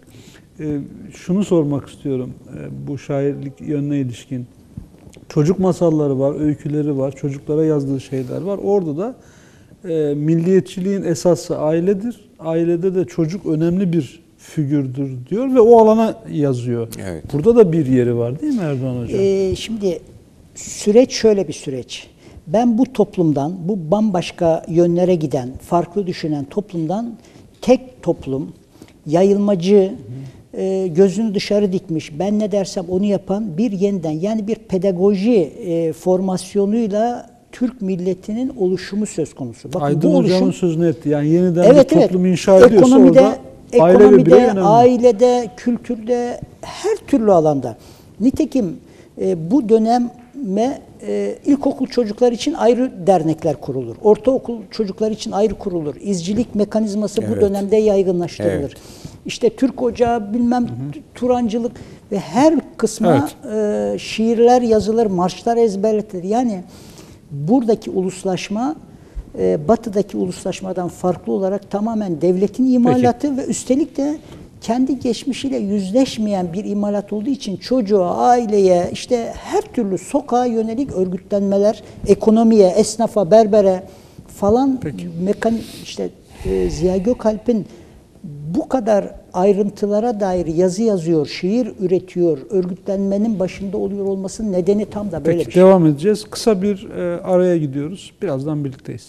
Şunu sormak istiyorum bu şairlik yönüne ilişkin. Çocuk masalları var, öyküleri var, çocuklara yazdığı şeyler var. Orada da milliyetçiliğin esası ailedir. Ailede de çocuk önemli bir figürdür diyor ve o alana yazıyor. Evet. Burada da bir yeri var değil mi Erdoğan Hocam? Şimdi süreç şöyle bir süreç. Ben bu toplumdan, bu bambaşka yönlere giden, farklı düşünen toplumdan, tek toplum, yayılmacı, gözünü dışarı dikmiş, ben ne dersem onu yapan bir yeniden, yani bir pedagoji formasyonuyla Türk milletinin oluşumu söz konusu. Bakın, Aydın bu oluşum, Hocam'ın sözünü etti. Yani yeniden bir toplum inşa ediyorsa orada ekonomide, ailede, kültürde, her türlü alanda. Nitekim bu döneme ilkokul çocuklar için ayrı dernekler kurulur. Ortaokul çocuklar için ayrı kurulur. İzcilik mekanizması bu dönemde yaygınlaştırılır. Evet. İşte Türk Ocağı, bilmem Turancılık ve her kısma şiirler yazılır, marşlar ezberletilir. Yani buradaki uluslaşma Batı'daki uluslaşmadan farklı olarak tamamen devletin imalatı ve üstelik de kendi geçmişiyle yüzleşmeyen bir imalat olduğu için çocuğa, aileye, işte her türlü sokağa yönelik örgütlenmeler, ekonomiye, esnafa, berbere falan işte Ziya Gökalp'in bu kadar ayrıntılara dair yazı yazıyor, şiir üretiyor, örgütlenmenin başında oluyor olmasının nedeni tam da böyle Peki, bir şey. devam edeceğiz. Kısa bir araya gidiyoruz. Birazdan birlikteyiz.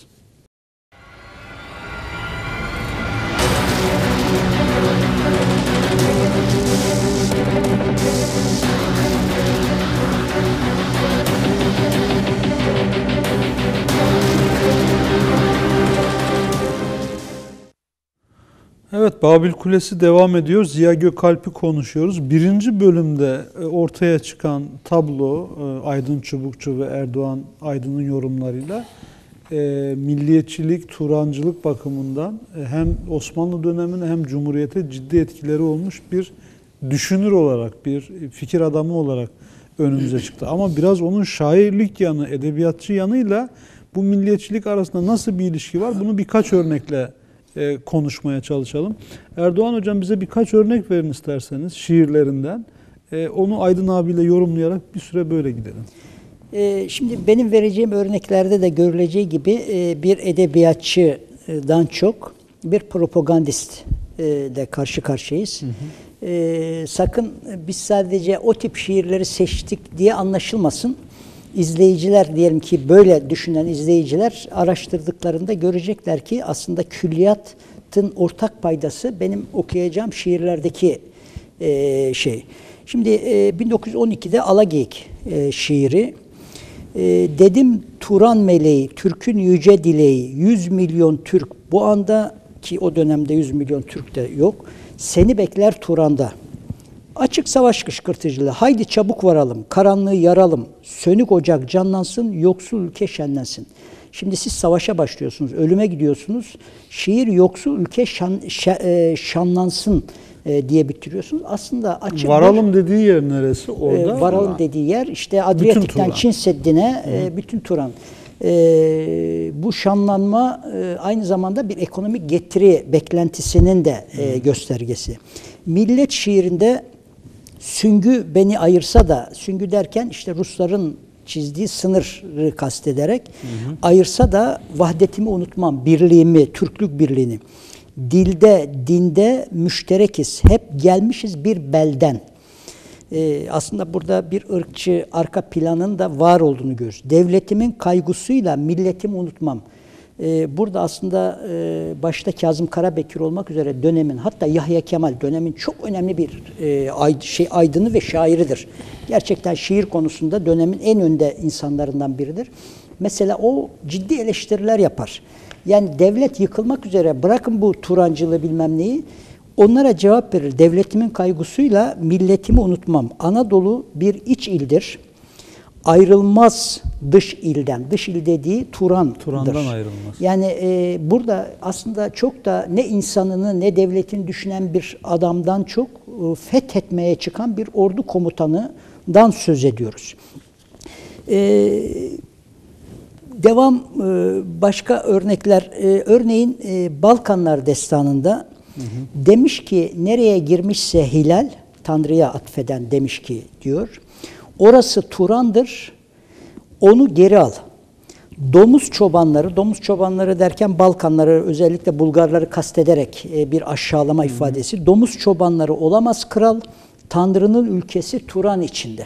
Evet, Babil Kulesi devam ediyor. Ziya Gökalp'i konuşuyoruz. Birinci bölümde ortaya çıkan tablo, Aydın Çubukçu ve Erdoğan Aydın'ın yorumlarıyla milliyetçilik, Turancılık bakımından hem Osmanlı dönemine hem Cumhuriyet'e ciddi etkileri olmuş bir düşünür olarak, bir fikir adamı olarak önümüze çıktı. Ama biraz onun şairlik yanı, edebiyatçı yanıyla bu milliyetçilik arasında nasıl bir ilişki var? Bunu birkaç örnekle konuşmaya çalışalım. Erdoğan Hocam, bize birkaç örnek verin isterseniz şiirlerinden. Onu Aydın abiyle yorumlayarak bir süre böyle gidelim. Şimdi benim vereceğim örneklerde de görüleceği gibi bir edebiyatçıdan çok bir propagandist de karşı karşıyayız. Hı hı. Sakın biz sadece o tip şiirleri seçtik diye anlaşılmasın. İzleyiciler, diyelim ki böyle düşünen izleyiciler araştırdıklarında görecekler ki aslında külliyatın ortak paydası benim okuyacağım şiirlerdeki şey. Şimdi 1912'de Alageyik şiiri. Dedim Turan meleği, Türk'ün yüce dileği, 100 milyon Türk bu anda, ki o dönemde 100 milyon Türk de yok, seni bekler Turan'da. Açık savaş kışkırtıcılığı, haydi çabuk varalım, karanlığı yaralım, sönük ocak canlansın, yoksul ülke şenlensin. Şimdi siz savaşa başlıyorsunuz, ölüme gidiyorsunuz, şiir yoksul ülke şanlansın diye bitiriyorsunuz. Aslında açık varalım dediği yer neresi orada? Varalım dediği yer işte Adriyatik'ten Çin Seddi'ne bütün Turan. Bu şanlanma aynı zamanda bir ekonomik getiri beklentisinin de göstergesi. Millet şiirinde süngü beni ayırsa da, süngü derken işte Rusların çizdiği sınırı kastederek, ayırsa da vahdetimi unutmam, birliğimi, Türklük birliğini. Dilde, dinde müşterekiz, hep gelmişiz bir belden. Aslında burada bir ırkçı arka planın da var olduğunu görüyoruz. Devletimin kaygısıyla milletimi unutmam. Burada aslında başta Kazım Karabekir olmak üzere dönemin, hatta Yahya Kemal dönemin çok önemli bir aydını ve şairidir. Gerçekten şiir konusunda dönemin en önde insanlarından biridir. Mesela o ciddi eleştiriler yapar. Yani devlet yıkılmak üzere, bırakın bu Turancılığı bilmem neyi, onlara cevap verir. Devletimin kaygısıyla milletimi unutmam. Anadolu bir iç ildir. Ayrılmaz dış ilden. Dış il dediği Turan'dır. Turan'dan ayrılmaz. Yani burada aslında çok da ne insanını ne devletini düşünen bir adamdan çok fethetmeye çıkan bir ordu komutanından söz ediyoruz. Devam başka örnekler. Örneğin Balkanlar Destanı'nda demiş ki nereye girmişse hilal, Tanrı'ya atfeden demiş ki diyor. Orası Turan'dır, onu geri al. Domuz çobanları derken Balkanları, özellikle Bulgarları kastederek bir aşağılama ifadesi. Domuz çobanları olamaz kral, Tanrı'nın ülkesi Turan içinde.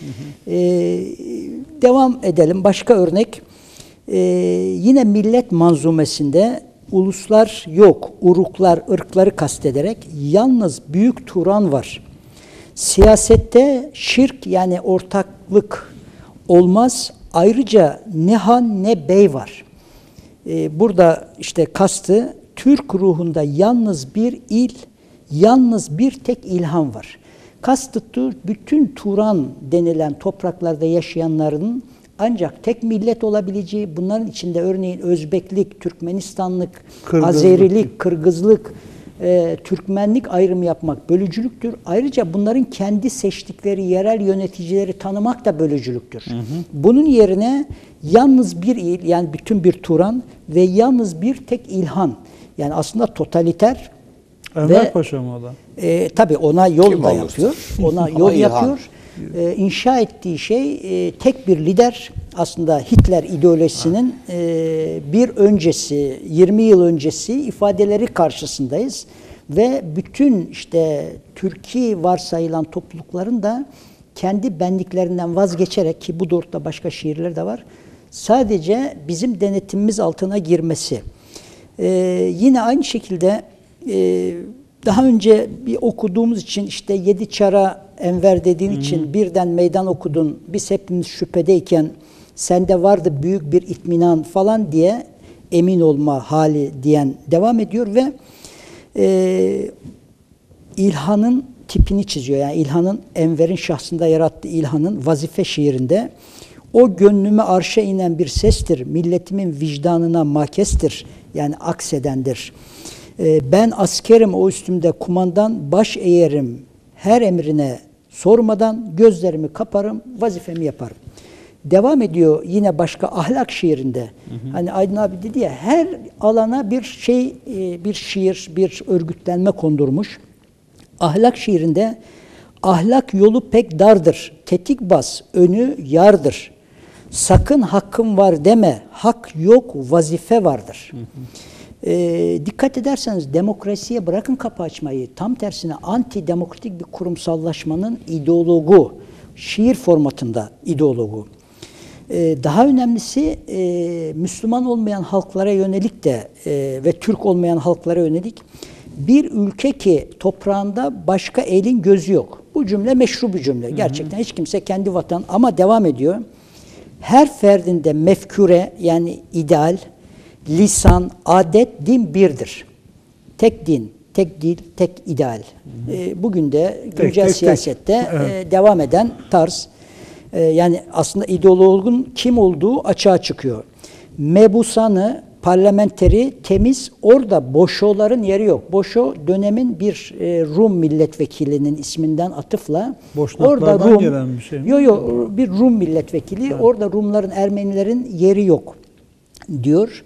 Devam edelim. Başka örnek. Yine Millet manzumesinde uluslar yok, uruklar, ırkları kastederek yalnız büyük Turan var. Siyasette şirk yani ortaklık olmaz. Ayrıca ne han ne bey var. Burada işte kastı Türk ruhunda yalnız bir il, yalnız bir tek ilham var. Kastı bütün Turan denilen topraklarda yaşayanların ancak tek millet olabileceği, bunların içinde örneğin Özbeklik, Türkmenistanlık, Azerilik, Kırgızlık, Türkmenlik ayrımı yapmak bölücülüktür. Ayrıca bunların kendi seçtikleri yerel yöneticileri tanımak da bölücülüktür. Bunun yerine yalnız bir il, yani bütün bir Turan ve yalnız bir tek ilhan, yani aslında totaliter. Enver Paşa mı o da? Tabii ona yol da yapıyor. Ona yol yapıyor. İnşa ettiği şey tek bir lider. Aslında Hitler ideolojisinin bir öncesi, 20 yıl öncesi ifadeleri karşısındayız. ve bütün işte Türkiye varsayılan toplulukların da kendi benliklerinden vazgeçerek, ki bu doğrultuda başka şiirler de var, sadece bizim denetimimiz altına girmesi. Yine aynı şekilde daha önce bir okuduğumuz için, işte Yedi Çara Enver dediğin için birden meydan okudun, biz hepimiz şüphedeyken sende vardı büyük bir itminan falan diye emin olma hali diyen devam ediyor ve İlhan'ın tipini çiziyor. Yani İlhan'ın, Enver'in şahsında yarattığı İlhan'ın Vazife şiirinde o gönlüme arşa inen bir sestir, milletimin vicdanına makestir, yani aksedendir. Ben askerim o üstümde kumandan, baş eğerim her emrine sormadan, gözlerimi kaparım, vazifemi yaparım. Devam ediyor yine başka ahlak şiirinde. Hani Aydın abi dedi ya, her alana bir şey, bir şiir, bir örgütlenme kondurmuş. Ahlak şiirinde ahlak yolu pek dardır, tetik bas, önü yardır. Sakın hakkım var deme, hak yok, vazife vardır. Dikkat ederseniz demokrasiye bırakın kapı açmayı, tam tersine anti-demokratik bir kurumsallaşmanın ideologu, şiir formatında ideologu. Daha önemlisi Müslüman olmayan halklara yönelik de ve Türk olmayan halklara yönelik bir ülke ki toprağında başka elin gözü yok. Bu cümle meşru bir cümle. Gerçekten hiç kimse kendi vatan, ama devam ediyor. Her ferdinde mefkure, yani ideal, lisan, adet, din birdir. Tek din, tek dil, tek ideal. Bugün de güncel siyasette devam eden tarz. Yani aslında ideologun kim olduğu açığa çıkıyor. Mebusanı, parlamenteri, temiz, orada Boşo'ların yeri yok. Boşo dönemin bir Rum milletvekilinin isminden atıfla. Boşnaklardan orada gelen bir şey mi? Yok, bir Rum milletvekili. Evet. Orada Rumların, Ermenilerin yeri yok diyor.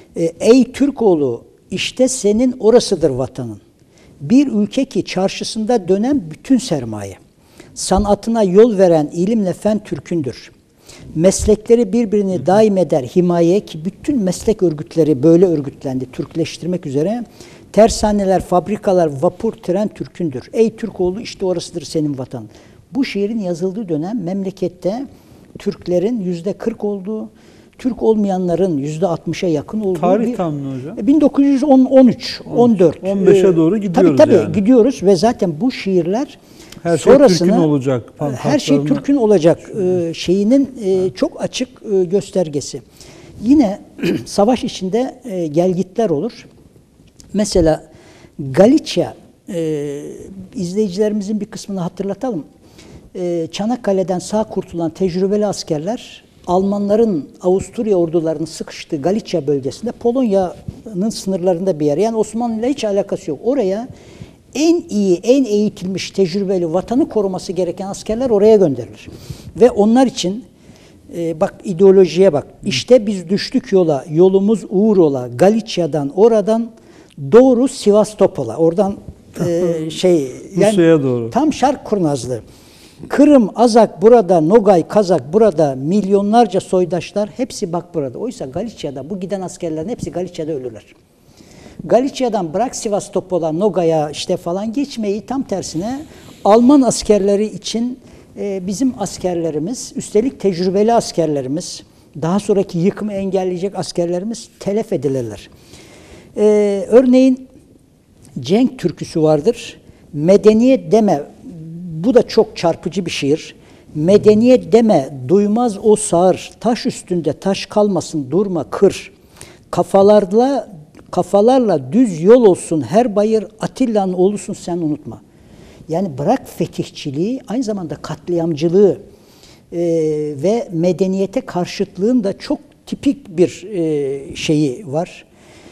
Ey Türkoğlu, işte senin orasıdır vatanın. Bir ülke ki çarşısında dönen bütün sermaye. Sanatına yol veren ilimle fen Türk'ündür. Meslekleri birbirini daim eder himayeye, ki bütün meslek örgütleri böyle örgütlendi Türkleştirmek üzere. Tersaneler, fabrikalar, vapur, tren Türk'ündür. Ey Türkoğlu, işte orasıdır senin vatan. Bu şiirin yazıldığı dönem memlekette Türklerin %40 olduğu, Türk olmayanların %60'a yakın olduğu tarih tahmini hocam. 1913, 14. 15'e doğru gidiyoruz tabii, yani. Gidiyoruz ve zaten bu şiirler her şey Türk'ün olacak. Her şey Türk'ün olacak şeyinin çok açık göstergesi. Yine savaş içinde gelgitler olur. Mesela Galicia, izleyicilerimizin bir kısmını hatırlatalım. Çanakkale'den sağ kurtulan tecrübeli askerler, Almanların Avusturya ordularının sıkıştığı Galicia bölgesinde, Polonya'nın sınırlarında bir yer. Yani Osmanlı'yla hiç alakası yok. Oraya en iyi, en eğitilmiş, tecrübeli, vatanı koruması gereken askerler oraya gönderilir. Ve onlar için bak, ideolojiye bak. İşte biz düştük yola, yolumuz uğur ola. Galicia'dan, oradan doğru Sivastopol'a. Oradan yani doğru. Tam şark kurnazlığı. Kırım, Azak burada, Nogay, Kazak burada, milyonlarca soydaşlar hepsi bak burada. Oysa Galicia'da bu giden askerlerin hepsi Galicia'da ölürler. Galicia'dan bırak Sivastopol'a, Nogay'a işte falan geçmeyi, tam tersine Alman askerleri için bizim askerlerimiz, üstelik tecrübeli askerlerimiz, daha sonraki yıkımı engelleyecek askerlerimiz telef edilirler. Örneğin Cenk türküsü vardır. Medeniyet deme, bu da çok çarpıcı bir şiir. Medeniyet deme, duymaz o sağır, taş üstünde taş kalmasın, durma kır. Kafalarla düz yol olsun, her bayır Atilla'nın oğlusun sen unutma. Yani bırak fetihçiliği, aynı zamanda katliamcılığı ve medeniyete karşıtlığın da çok tipik bir şeyi var.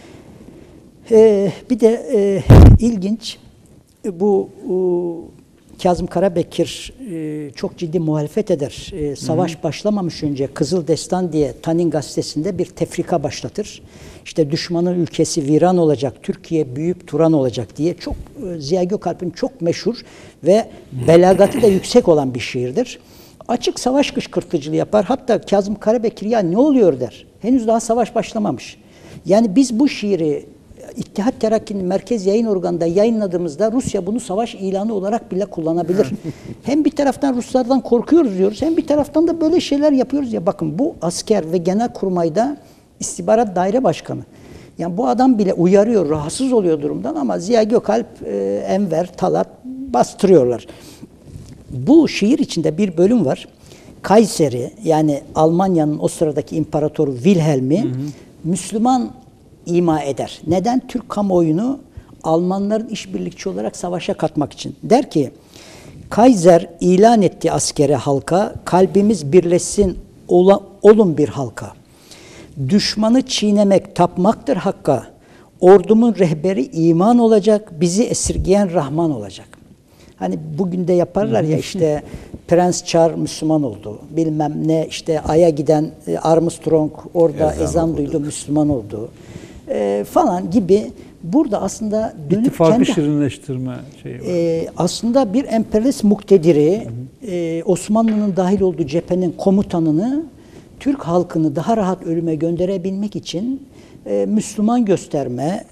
Bir de ilginç, bu Kazım Karabekir çok ciddi muhalefet eder. Savaş başlamamış önce Kızıl Destan diye Tanin gazetesinde bir tefrika başlatır. İşte düşmanın ülkesi viran olacak, Türkiye büyüyüp turan olacak diye çok Ziya Gökalp'in çok meşhur ve belagatı da yüksek olan bir şiirdir. Açık savaş kışkırtıcılığı yapar. Hatta Kazım Karabekir ya ne oluyor der. Henüz daha savaş başlamamış. Yani biz bu şiiri İttihat Terakki'nin merkez yayın organında yayınladığımızda Rusya bunu savaş ilanı olarak bile kullanabilir. Hem bir taraftan Ruslardan korkuyoruz diyoruz, hem bir taraftan da böyle şeyler yapıyoruz ya. Bakın, bu asker ve Genelkurmay'da İstihbarat Daire Başkanı. Yani bu adam bile uyarıyor, rahatsız oluyor durumdan, ama Ziya Gökalp, Enver, Talat bastırıyorlar. Bu şiir içinde bir bölüm var. Kayseri, yani Almanya'nın o sıradaki imparatoru Wilhelm'i Müslüman ima eder. Neden? Türk kamuoyunu Almanların işbirlikçi olarak savaşa katmak için. Der ki, Kaiser ilan etti askere halka, kalbimiz birleşsin olun bir halka. Düşmanı çiğnemek tapmaktır hakka. Ordumun rehberi iman olacak, bizi esirgeyen Rahman olacak. Hani bugün de yaparlar ya, işte Prens Charles Müslüman oldu. Bilmem ne, işte Ay'a giden Armstrong orada ezan duydu, Müslüman oldu. Falan gibi. Burada aslında dönüp İttifakı şirinleştirme şeyi var. Aslında bir emperyalist muktediri, Osmanlı'nın dahil olduğu cephenin komutanını, Türk halkını daha rahat ölüme gönderebilmek için Müslüman gösterme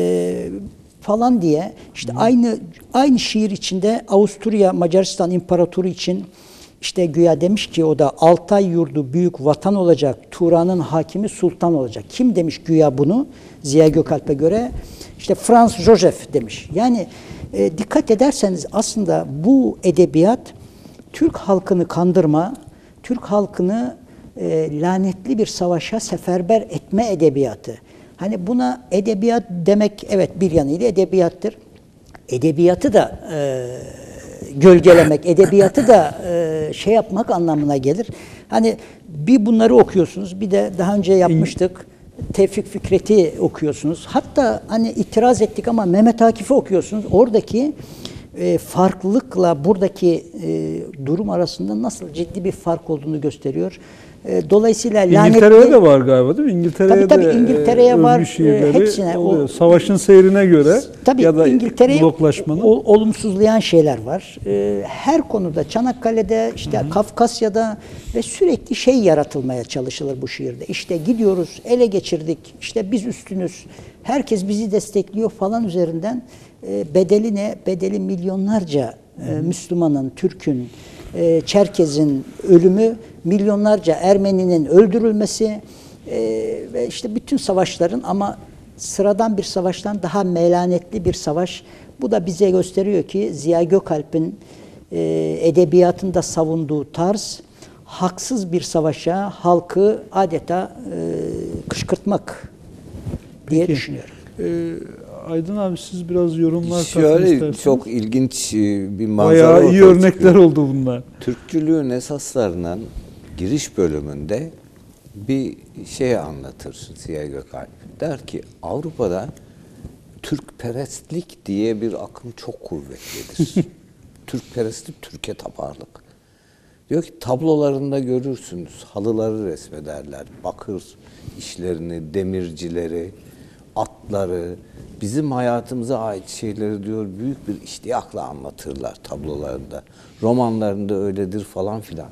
falan diye, işte aynı şiir içinde Avusturya Macaristan İmparatoru için işte güya demiş ki, o da Altay yurdu büyük vatan olacak, Turan'ın hakimi sultan olacak. Kim demiş güya bunu Ziya Gökalp'e göre? İşte Franz Joseph demiş. Yani dikkat ederseniz aslında bu edebiyat Türk halkını kandırma, Türk halkını lanetli bir savaşa seferber etme edebiyatı. Hani buna edebiyat demek, evet, bir yanıyla edebiyattır. Edebiyatı da gölgelemek, edebiyatı da şey yapmak anlamına gelir. Hani bir bunları okuyorsunuz, bir de daha önce yapmıştık, Tevfik Fikret'i okuyorsunuz. Hatta hani itiraz ettik ama Mehmet Akif'i okuyorsunuz. Oradaki farklılıkla buradaki durum arasında nasıl ciddi bir fark olduğunu gösteriyor. Dolayısıyla İngiltere'ye de var galiba, değil mi? İngiltere'ye tabii, de İngiltere'ye var. Hepsine savaşın seyrine göre ya da İngiltere'yi bloklaşmanın olumsuzlayan şeyler var. Her konuda, Çanakkale'de, işte Kafkasya'da ve sürekli şey yaratılmaya çalışılır bu şiirde. İşte gidiyoruz, ele geçirdik, işte biz üstünüz, herkes bizi destekliyor falan üzerinden. Bedeli ne? Bedeli milyonlarca Müslümanın, Türk'ün, Çerkez'in ölümü, milyonlarca Ermeninin öldürülmesi ve işte bütün savaşların, ama sıradan bir savaştan daha melanetli bir savaş. Bu da bize gösteriyor ki Ziya Gökalp'in edebiyatında savunduğu tarz, haksız bir savaşa halkı adeta kışkırtmak diye düşünüyorum. Aydın abi, siz biraz yorumlar katın Şöyle isterseniz. çok ilginç bir manzara bayağı iyi örnekler çıkıyor. oldu bunlar. Türkçülüğün esaslarının giriş bölümünde bir şey anlatır Ziya Gökalp. Der ki, Avrupa'da Türkperestlik diye bir akım çok kuvvetlidir. Türkperestlik, Türkiye taparlık. Diyor ki, tablolarında görürsünüz, halıları resmederler, bakır işlerini, demircileri, atları, bizim hayatımıza ait şeyleri diyor büyük bir iştiyakla anlatırlar tablolarında. Romanlarında öyledir falan filan.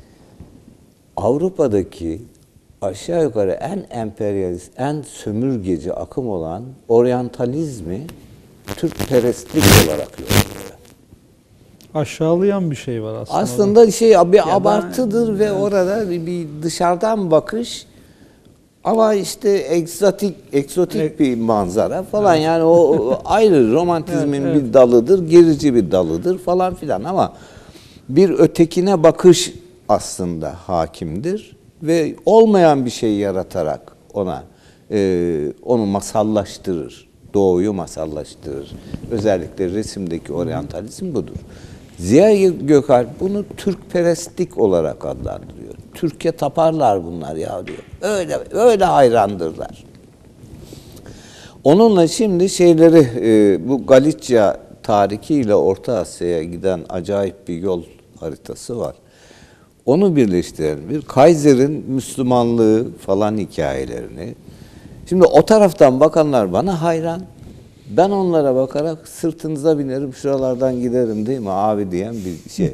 Avrupa'daki aşağı yukarı en emperyalist, en sömürgeci akım olan oryantalizmi Türkperestlik olarak yorumluyor. Aşağılayan bir şey var aslında. Aslında şey bir abartıdır ve orada bir dışarıdan bakış, ama işte egzotik bir manzara falan, yani o ayrı romantizmin bir dalıdır, gerici bir dalıdır falan filan, ama bir ötekine bakış aslında hakimdir ve olmayan bir şey yaratarak onu masallaştırır. Doğuyu masallaştırır. Özellikle resimdeki oryantalizm budur. Ziya Gökalp bunu Türkperestlik olarak adlandırıyor. Türkiye taparlar bunlar ya diyor. Öyle hayrandırlar. Onunla şimdi bu Galicia tarihiyle Orta Asya'ya giden acayip bir yol haritası var. Onu birleştirelim. Bir Kaiser'in Müslümanlığı falan hikayelerini. Şimdi o taraftan bakanlar bana hayran. Ben onlara bakarak sırtınıza binerim, şuralardan giderim değil mi abi diyen bir şey.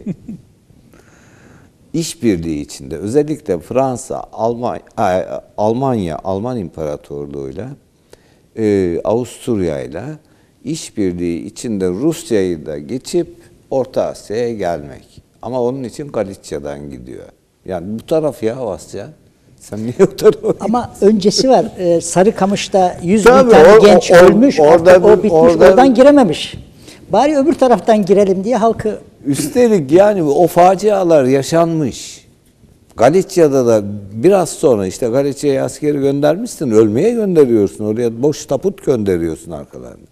İşbirliği içinde özellikle Fransa, Alman İmparatorluğu'yla Avusturya'yla işbirliği içinde Rusya'yı da geçip Orta Asya'ya gelmek. Ama onun için Galicia'dan gidiyor. Yani bu taraf ya Asya. Sen niye o tarafa? Ama öncesi var. Sarıkamış'ta 100 Tabii, bin tane genç or- ölmüş. orada Artık o bir- bitmiş. orada Oradan bir- girememiş. Bari öbür taraftan girelim diye halkı. Üstelik yani o facialar yaşanmış. Galicia'da da biraz sonra işte Galicia'ya askeri göndermişsin, ölmeye gönderiyorsun. Oraya boş taput gönderiyorsun arkalarından.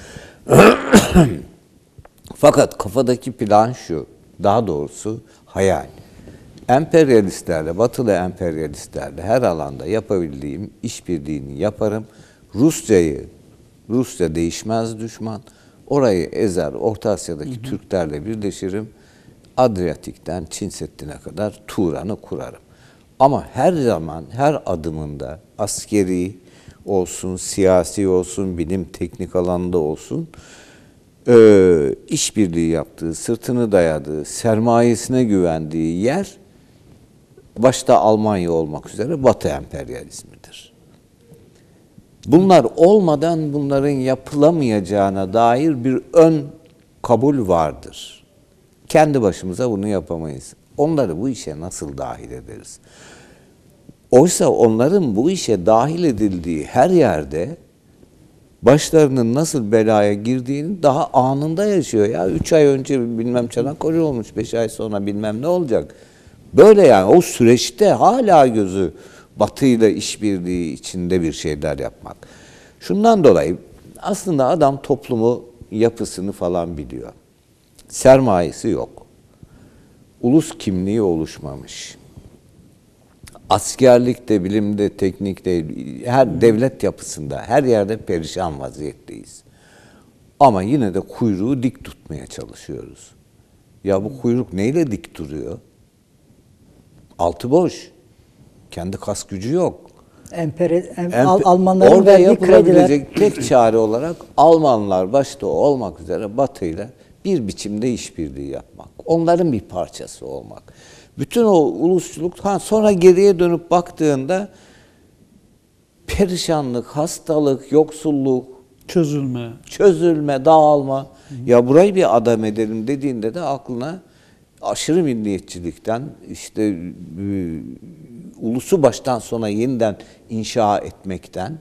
Fakat kafadaki plan şu, daha doğrusu hayal. Emperyalistlerle, batılı emperyalistlerle her alanda yapabildiğim işbirliğini yaparım. Rusya değişmez düşman. Orayı ezer, Orta Asya'daki Türklerle birleşirim. Adriyatik'ten Çin Seddi'ne kadar Turan'ı kurarım. Ama her zaman, her adımında askeri olsun, siyasi olsun, bilim teknik alanda olsun, işbirliği yaptığı, sırtını dayadığı, sermayesine güvendiği yer, başta Almanya olmak üzere Batı emperyalizmidir. Bunlar olmadan bunların yapılamayacağına dair bir ön kabul vardır. Kendi başımıza bunu yapamayız. Onları bu işe nasıl dahil ederiz? Oysa onların bu işe dahil edildiği her yerde başlarının nasıl belaya girdiğini daha anında yaşıyor. Ya 3 ay önce bilmem Çanakkale olmuş, 5 ay sonra bilmem ne olacak. Böyle yani o süreçte hala gözü Batı'yla işbirliği içinde bir şeyler yapmak. Şundan dolayı aslında adam toplumu, yapısını falan biliyor. Sermayesi yok. Ulus kimliği oluşmamış. Askerlikte, bilimde, teknikte, her devlet yapısında, her yerde perişan vaziyetteyiz. Ama yine de kuyruğu dik tutmaya çalışıyoruz. Ya bu kuyruk neyle dik duruyor? Altı boş. Kendi kas gücü yok. Almanların orada verdiği krediler. yapılabilecek tek çare olarak Almanlar başta olmak üzere Batı'yla bir biçimde işbirliği yapmak. Onların bir parçası olmak. Bütün o ulusçuluk sonra geriye dönüp baktığında perişanlık, hastalık, yoksulluk, çözülme, dağılma. Ya burayı bir adam edelim dediğinde de aklına aşırı milliyetçilikten işte ulusu baştan sona yeniden inşa etmekten,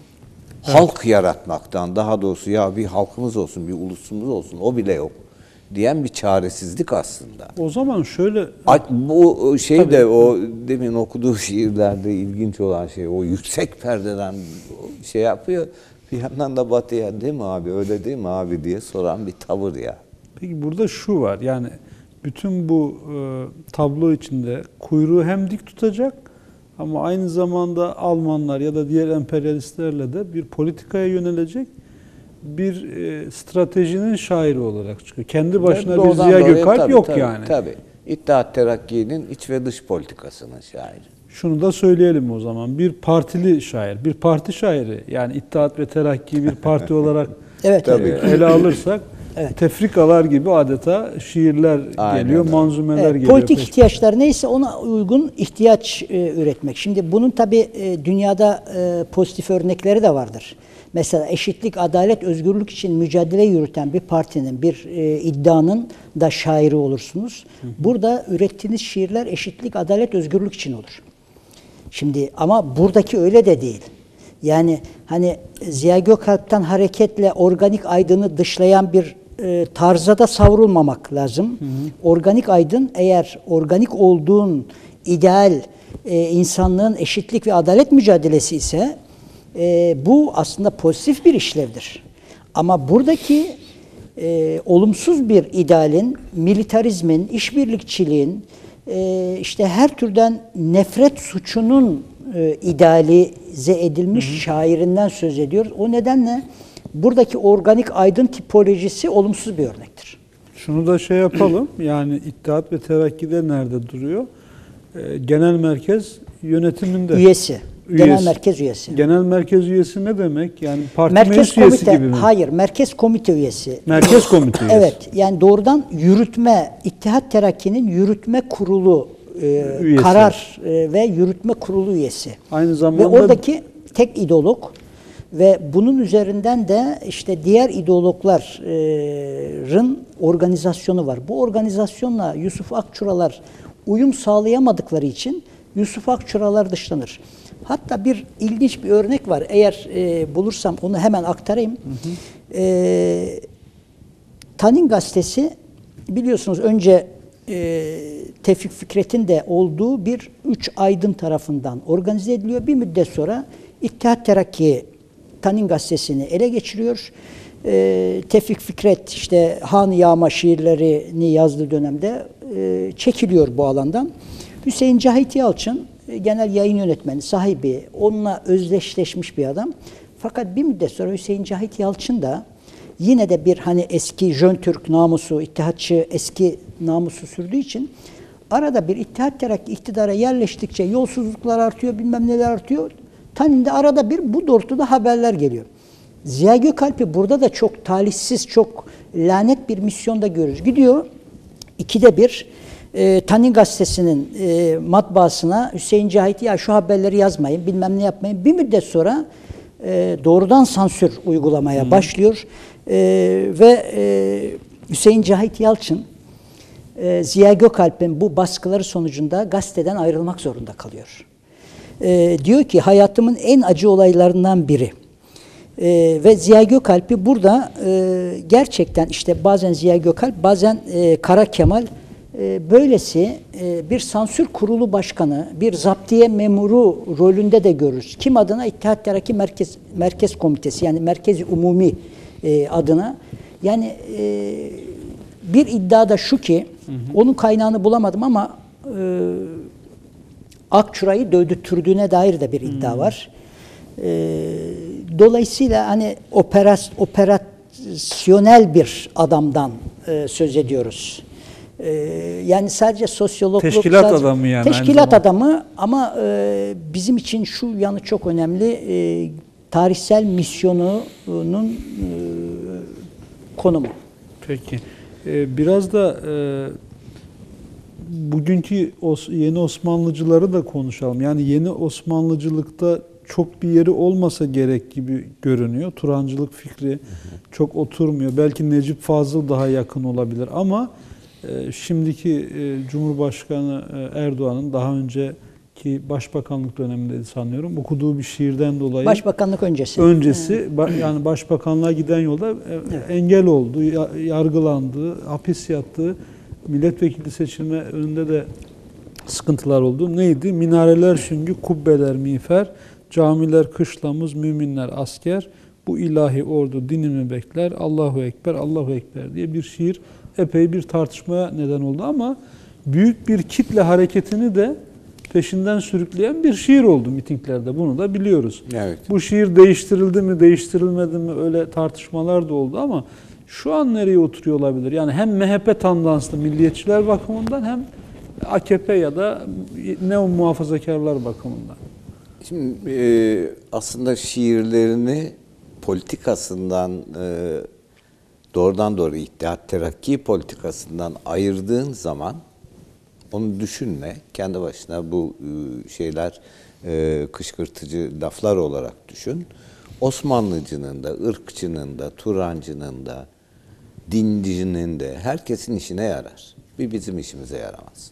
halk yaratmaktan, daha doğrusu ya bir halkımız olsun, bir ulusumuz olsun, o bile yok diyen bir çaresizlik aslında. O zaman şöyle... Bu şey Tabii. de o demin okuduğu şiirlerde ilginç olan şey, o yüksek perdeden şey yapıyor. Bir yandan da Batı'ya değil mi abi, öyle değil mi abi diye soran bir tavır ya. Peki burada şu var, yani bütün bu tablo içinde kuyruğu hem dik tutacak ama aynı zamanda Almanlar ya da diğer emperyalistlerle de bir politikaya yönelecek bir stratejinin şairi olarak çıkıyor. Kendi başına bir Ziya Gökalp yok yani. Tabii. İttihat Terakki'nin iç ve dış politikasının şairi. Şunu da söyleyelim o zaman. Bir partili şair, bir parti şairi. Yani İttihat ve Terakki bir parti olarak Evet, ele alırsak evet. tefrikalar gibi adeta şiirler Aynen geliyor, öyle. manzumeler Evet, geliyor. politik ihtiyaçlar neyse ona uygun ihtiyaç üretmek. Şimdi bunun tabii dünyada pozitif örnekleri de vardır. Mesela eşitlik, adalet, özgürlük için mücadele yürüten bir partinin, bir iddianın da şairi olursunuz. Burada ürettiğiniz şiirler eşitlik, adalet, özgürlük için olur. Şimdi ama buradaki öyle de değil. Yani hani Ziya Gökalp'ten hareketle organik aydını dışlayan bir tarza da savrulmamak lazım. Organik aydın, eğer organik olduğun ideal insanlığın eşitlik ve adalet mücadelesi ise bu aslında pozitif bir işlevdir. Ama buradaki olumsuz bir idealin, militarizmin, işbirlikçiliğin, işte her türden nefret suçunun idealize edilmiş şairinden söz ediyoruz. O nedenle buradaki organik aydın tipolojisi olumsuz bir örnektir. Şunu da şey yapalım, yani İttihat ve Terakki'de nerede duruyor? Genel merkez yönetiminde. Üyesi. Genel merkez üyesi. Genel merkez üyesi ne demek? Yani parti Merkez meclis üyesi komite, gibi mi? hayır, merkez komite üyesi. Merkez komite üyesi. Evet, yani doğrudan yürütme, İttihat Terakki'nin yürütme kurulu Üyesi. karar ve yürütme kurulu üyesi. Aynı Ve zamanda oradaki tek ideolog Ve bunun üzerinden de işte diğer ideologların organizasyonu var. Bu organizasyonla Yusuf Akçuralar uyum sağlayamadıkları için Yusuf Akçuralar dışlanır. Hatta bir ilginç bir örnek var. Eğer bulursam onu hemen aktarayım. Tanin Gazetesi biliyorsunuz önce Tevfik Fikret'in de olduğu bir 3 aydın tarafından organize ediliyor. Bir müddet sonra İttihat Terakki Tanin Gazetesi'ni ele geçiriyor. Tevfik Fikret işte Han Yağma şiirlerini yazdığı dönemde çekiliyor bu alandan. Hüseyin Cahit Yalçın genel yayın yönetmeni, sahibi, onunla özdeşleşmiş bir adam. Fakat bir müddet sonra Hüseyin Cahit Yalçın da yine de bir hani eski Jön Türk namusu, İttihatçı eski namusu sürdüğü için arada bir İttihat Terakki iktidara yerleştikçe yolsuzluklar artıyor, bilmem neler artıyor. Tanin'de arada bir bu doğrultuda haberler geliyor. Ziya Gökalp'i burada da çok talihsiz, çok lanet bir misyonda görürüz. Gidiyor, ikide bir Tanin Gazetesi'nin matbaasına Hüseyin Cahit ya şu haberleri yazmayın, bilmem ne yapmayın. Bir müddet sonra doğrudan sansür uygulamaya başlıyor. Ve Hüseyin Cahit Yalçın Ziya Gökalp'in bu baskıları sonucunda gazeteden ayrılmak zorunda kalıyor. Diyor ki hayatımın en acı olaylarından biri. Ve Ziya Gökalp'i burada gerçekten işte bazen Ziya Gökalp, bazen Kara Kemal böylesi bir sansür kurulu başkanı, bir zaptiye memuru rolünde de görürüz. Kim adına? İttihat Terakki Merkez Komitesi, yani Merkezi Umumi adına. Yani bir iddia da şu ki, onun kaynağını bulamadım ama Akçura'yı dövdürttürdüğüne dair de bir iddia var. Dolayısıyla hani operasyonel bir adamdan söz ediyoruz. Yani sadece sosyologluk, teşkilat adamı yani. Teşkilat adamı ama bizim için şu yanı çok önemli. Tarihsel misyonunun konumu. Peki. Biraz da bugünkü yeni Osmanlıcıları da konuşalım. Yani yeni Osmanlıcılıkta çok bir yeri olmasa gerek gibi görünüyor. Turancılık fikri çok oturmuyor. Belki Necip Fazıl daha yakın olabilir ama şimdiki Cumhurbaşkanı Erdoğan'ın daha önceki başbakanlık döneminde sanıyorum okuduğu bir şiirden dolayı Başbakanlık öncesi. Yani başbakanlığa giden yolda engel oldu, yargılandı, hapis yattı. Milletvekili seçilme önünde de sıkıntılar oldu. Neydi? Minareler süngü, kubbeler miğfer, camiler kışlamız, müminler asker. Bu ilahi ordu dinimi bekler. Allahu Ekber, Allahu Ekber diye bir şiir epey bir tartışmaya neden oldu ama büyük bir kitle hareketini de peşinden sürükleyen bir şiir oldu mitinglerde. Bunu da biliyoruz. Evet. Bu şiir değiştirildi mi, değiştirilmedi mi öyle tartışmalar da oldu ama şu an nereye oturuyor olabilir? Yani hem MHP tandanslı milliyetçiler bakımından hem AKP ya da neo muhafazakarlar bakımından. Şimdi aslında şiirlerini politikasından doğrudan doğru İttihat Terakki politikasından ayırdığın zaman onu düşünme. Kendi başına bu şeyler kışkırtıcı laflar olarak düşün. Osmanlıcının da, ırkçının da, Turancının da, dincinin de herkesin işine yarar. Bir bizim işimize yaramaz.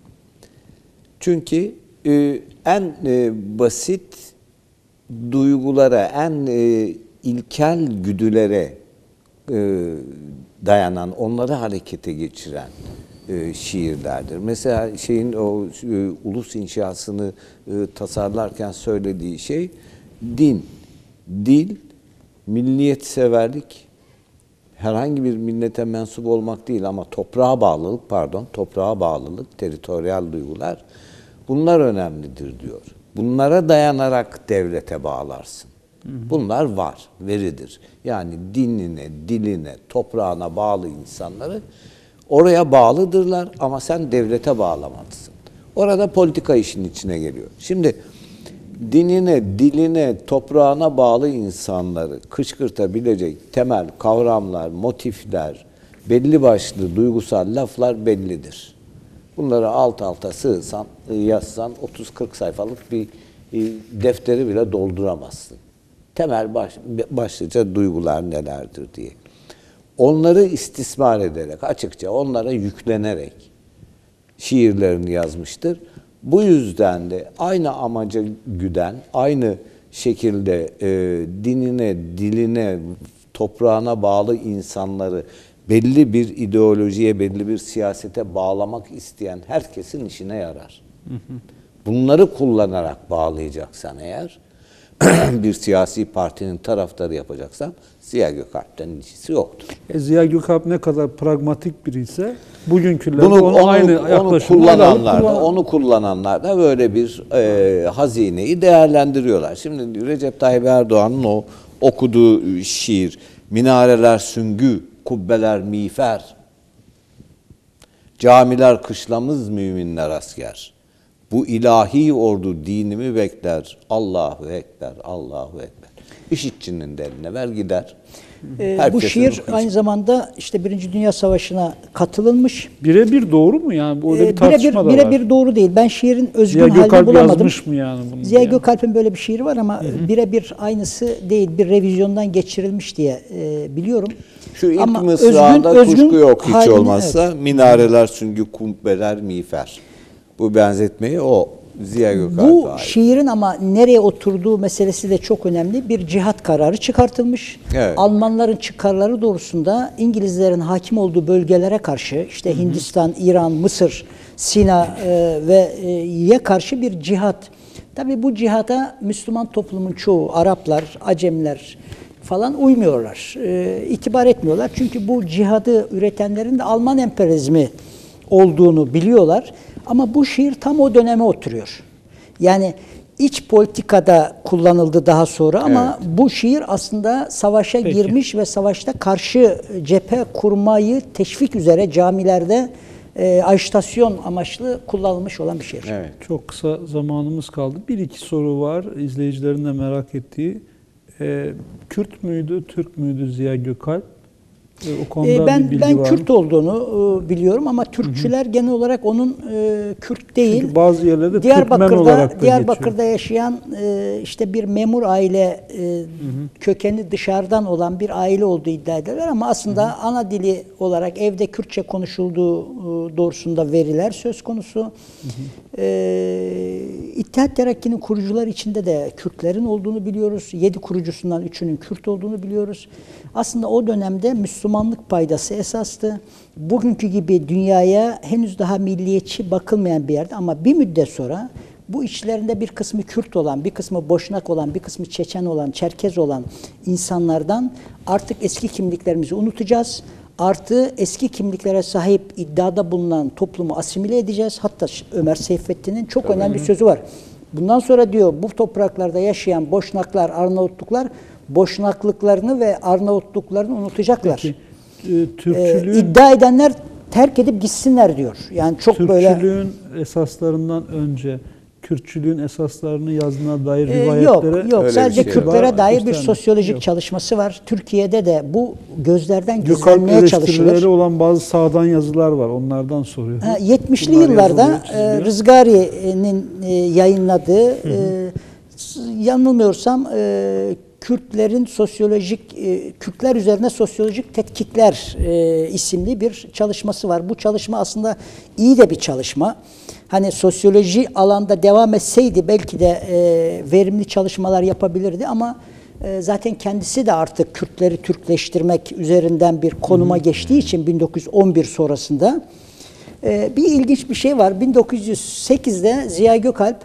Çünkü en basit duygulara, en ilkel güdülere dayanan, onları harekete geçiren şiirlerdir. Mesela şeyin o ulus inşasını tasarlarken söylediği şey din, dil, milliyetseverlik, herhangi bir millete mensup olmak değil ama toprağa bağlılık, teritoryal duygular bunlar önemlidir diyor. Bunlara dayanarak devlete bağlarsın. Bunlar var, veridir. Yani dinine, diline, toprağına bağlı insanları oraya bağlıdırlar ama sen devlete bağlamalısın. Orada politika işin içine geliyor. Şimdi dinine, diline, toprağına bağlı insanları kışkırtabilecek temel kavramlar, motifler, belli başlı duygusal laflar bellidir. Bunları alt alta sığsan, yazsan 30-40 sayfalık bir defteri bile dolduramazsın. temel başlıca duygular nelerdir diye. Onları istismar ederek, açıkça onlara yüklenerek şiirlerini yazmıştır. Bu yüzden de aynı amaca güden, aynı şekilde dinine, diline, toprağına bağlı insanları belli bir ideolojiye, belli bir siyasete bağlamak isteyen herkesin işine yarar. Bunları kullanarak bağlayacaksan eğer, bir siyasi partinin taraftarı yapacaksan Ziya Gökalp'ten ilgisi yoktur. Ziya Gökalp ne kadar pragmatik biri ise bugünkülerde onu aynı yaklaşımla onu kullananlar da böyle bir hazineyi değerlendiriyorlar. Şimdi Recep Tayyip Erdoğan'ın o okuduğu şiir, minareler süngü, kubbeler miğfer, camiler kışlamız, müminler asker. Bu ilahi ordu dinimi bekler. Allahu Ekber, Allahu Ekber. İşitçinin de eline ver gider. Bu şiir aynı zamanda işte Birinci Dünya Savaşı'na katılılmış. Birebir doğru mu yani? Orada bir tartışma da var. Birebir doğru değil. Ben şiirin özgün Ziya halini Gökalp bulamadım. yazmış mı yani bunu? Ziya Gökalp'in böyle bir şiiri var ama birebir aynısı değil. Bir revizyondan geçirilmiş diye biliyorum. Şu ilk ama mısrağında kuşku yok hiç halini, olmazsa. Evet. Minareler süngü, kubbeler miğfer. Bu benzetmeyi o Ziya Gökalp'e Bu ait. şiirin ama nereye oturduğu meselesi de çok önemli. Bir cihat kararı çıkartılmış. Evet. Almanların çıkarları doğrusunda İngilizlerin hakim olduğu bölgelere karşı işte Hindistan, İran, Mısır, Sina ve'ye karşı bir cihat. Tabii bu cihata Müslüman toplumun çoğu, Araplar, Acemler falan uymuyorlar. İtibar etmiyorlar. Çünkü bu cihadı üretenlerin de Alman emperyalizmi olduğunu biliyorlar. Ama bu şiir tam o döneme oturuyor. Yani iç politikada kullanıldı daha sonra ama bu şiir aslında savaşa girmiş ve savaşta karşı cephe kurmayı teşvik üzere camilerde ajitasyon amaçlı kullanılmış olan bir şiir. Evet. Çok kısa zamanımız kaldı. Bir iki soru var izleyicilerin de merak ettiği. Kürt müydü, Türk müydü Ziya Gökalp? O konuda bir bilgi ben var Kürt mı? olduğunu biliyorum ama Türkçüler genel olarak onun Kürt değil. Çünkü bazı yerlerde Türkmen olarak da Diyarbakır'da yaşayan işte bir memur aile kökeni dışarıdan olan bir aile olduğu iddia ederler ama aslında ana dili olarak evde Kürtçe konuşulduğu doğrusunda veriler söz konusu. İttihat Terakki'nin kurucular içinde de Kürtlerin olduğunu biliyoruz. 7 kurucusundan 3'ünün Kürt olduğunu biliyoruz. Aslında o dönemde Müslümanlık paydası esastı. Bugünkü gibi dünyaya henüz daha milliyetçi bakılmayan bir yerde ama bir müddet sonra bu içlerinde bir kısmı Kürt olan, bir kısmı Boşnak olan, bir kısmı Çeçen olan, Çerkez olan insanlardan artık eski kimliklerimizi unutacağız. Artı eski kimliklere sahip iddiada bulunan toplumu asimile edeceğiz. Hatta Ömer Seyfettin'in çok önemli bir sözü var. Bundan sonra diyor bu topraklarda yaşayan Boşnaklar, Arnavutluklar Boşnaklıklarını ve Arnavutluklarını unutacaklar. Peki, Türkçülüğün, iddia edenler terk edip gitsinler diyor. Yani çok böyle Türkçülüğün esaslarından önce Kürtçülüğün esaslarını yazdığına dair rivayetlere yok. Sadece şey Kürtlere dair bir göstermiyor. sosyolojik çalışması var. Türkiye'de de bu gözlerden Gökalp gizlenmeye çalışılır. eleştirileri olan bazı sağdan yazılar var. Onlardan soruyor. 70'li Bunlar yıllarda yazılıyor, çiziliyor. Rızgari'nin yayınladığı yanılmıyorsam Kürtlerin Kürtler üzerine sosyolojik tetkikler isimli bir çalışması var. Bu çalışma aslında iyi de bir çalışma. Hani sosyoloji alanda devam etseydi belki de verimli çalışmalar yapabilirdi ama zaten kendisi de artık Kürtleri Türkleştirmek üzerinden bir konuma geçtiği için 1911 sonrasında bir ilginç bir şey var. 1908'de Ziya Gökalp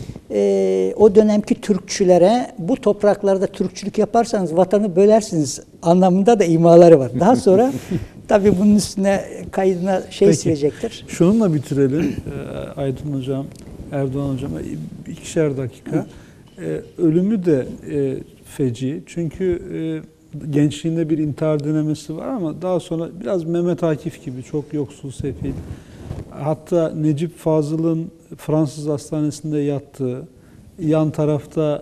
o dönemki Türkçülere bu topraklarda Türkçülük yaparsanız vatanı bölersiniz anlamında da imaları var. Daha sonra tabii bunun üstüne kaydına Peki, silecektir. Şununla bitirelim. Aydın Hocam, Erdoğan Hocam, 2'şer dakika. Ölümü de feci. Çünkü gençliğinde bir intihar denemesi var ama daha sonra biraz Mehmet Akif gibi çok yoksul, sefil. Hatta Necip Fazıl'ın Fransız hastanesinde yattığı, yan tarafta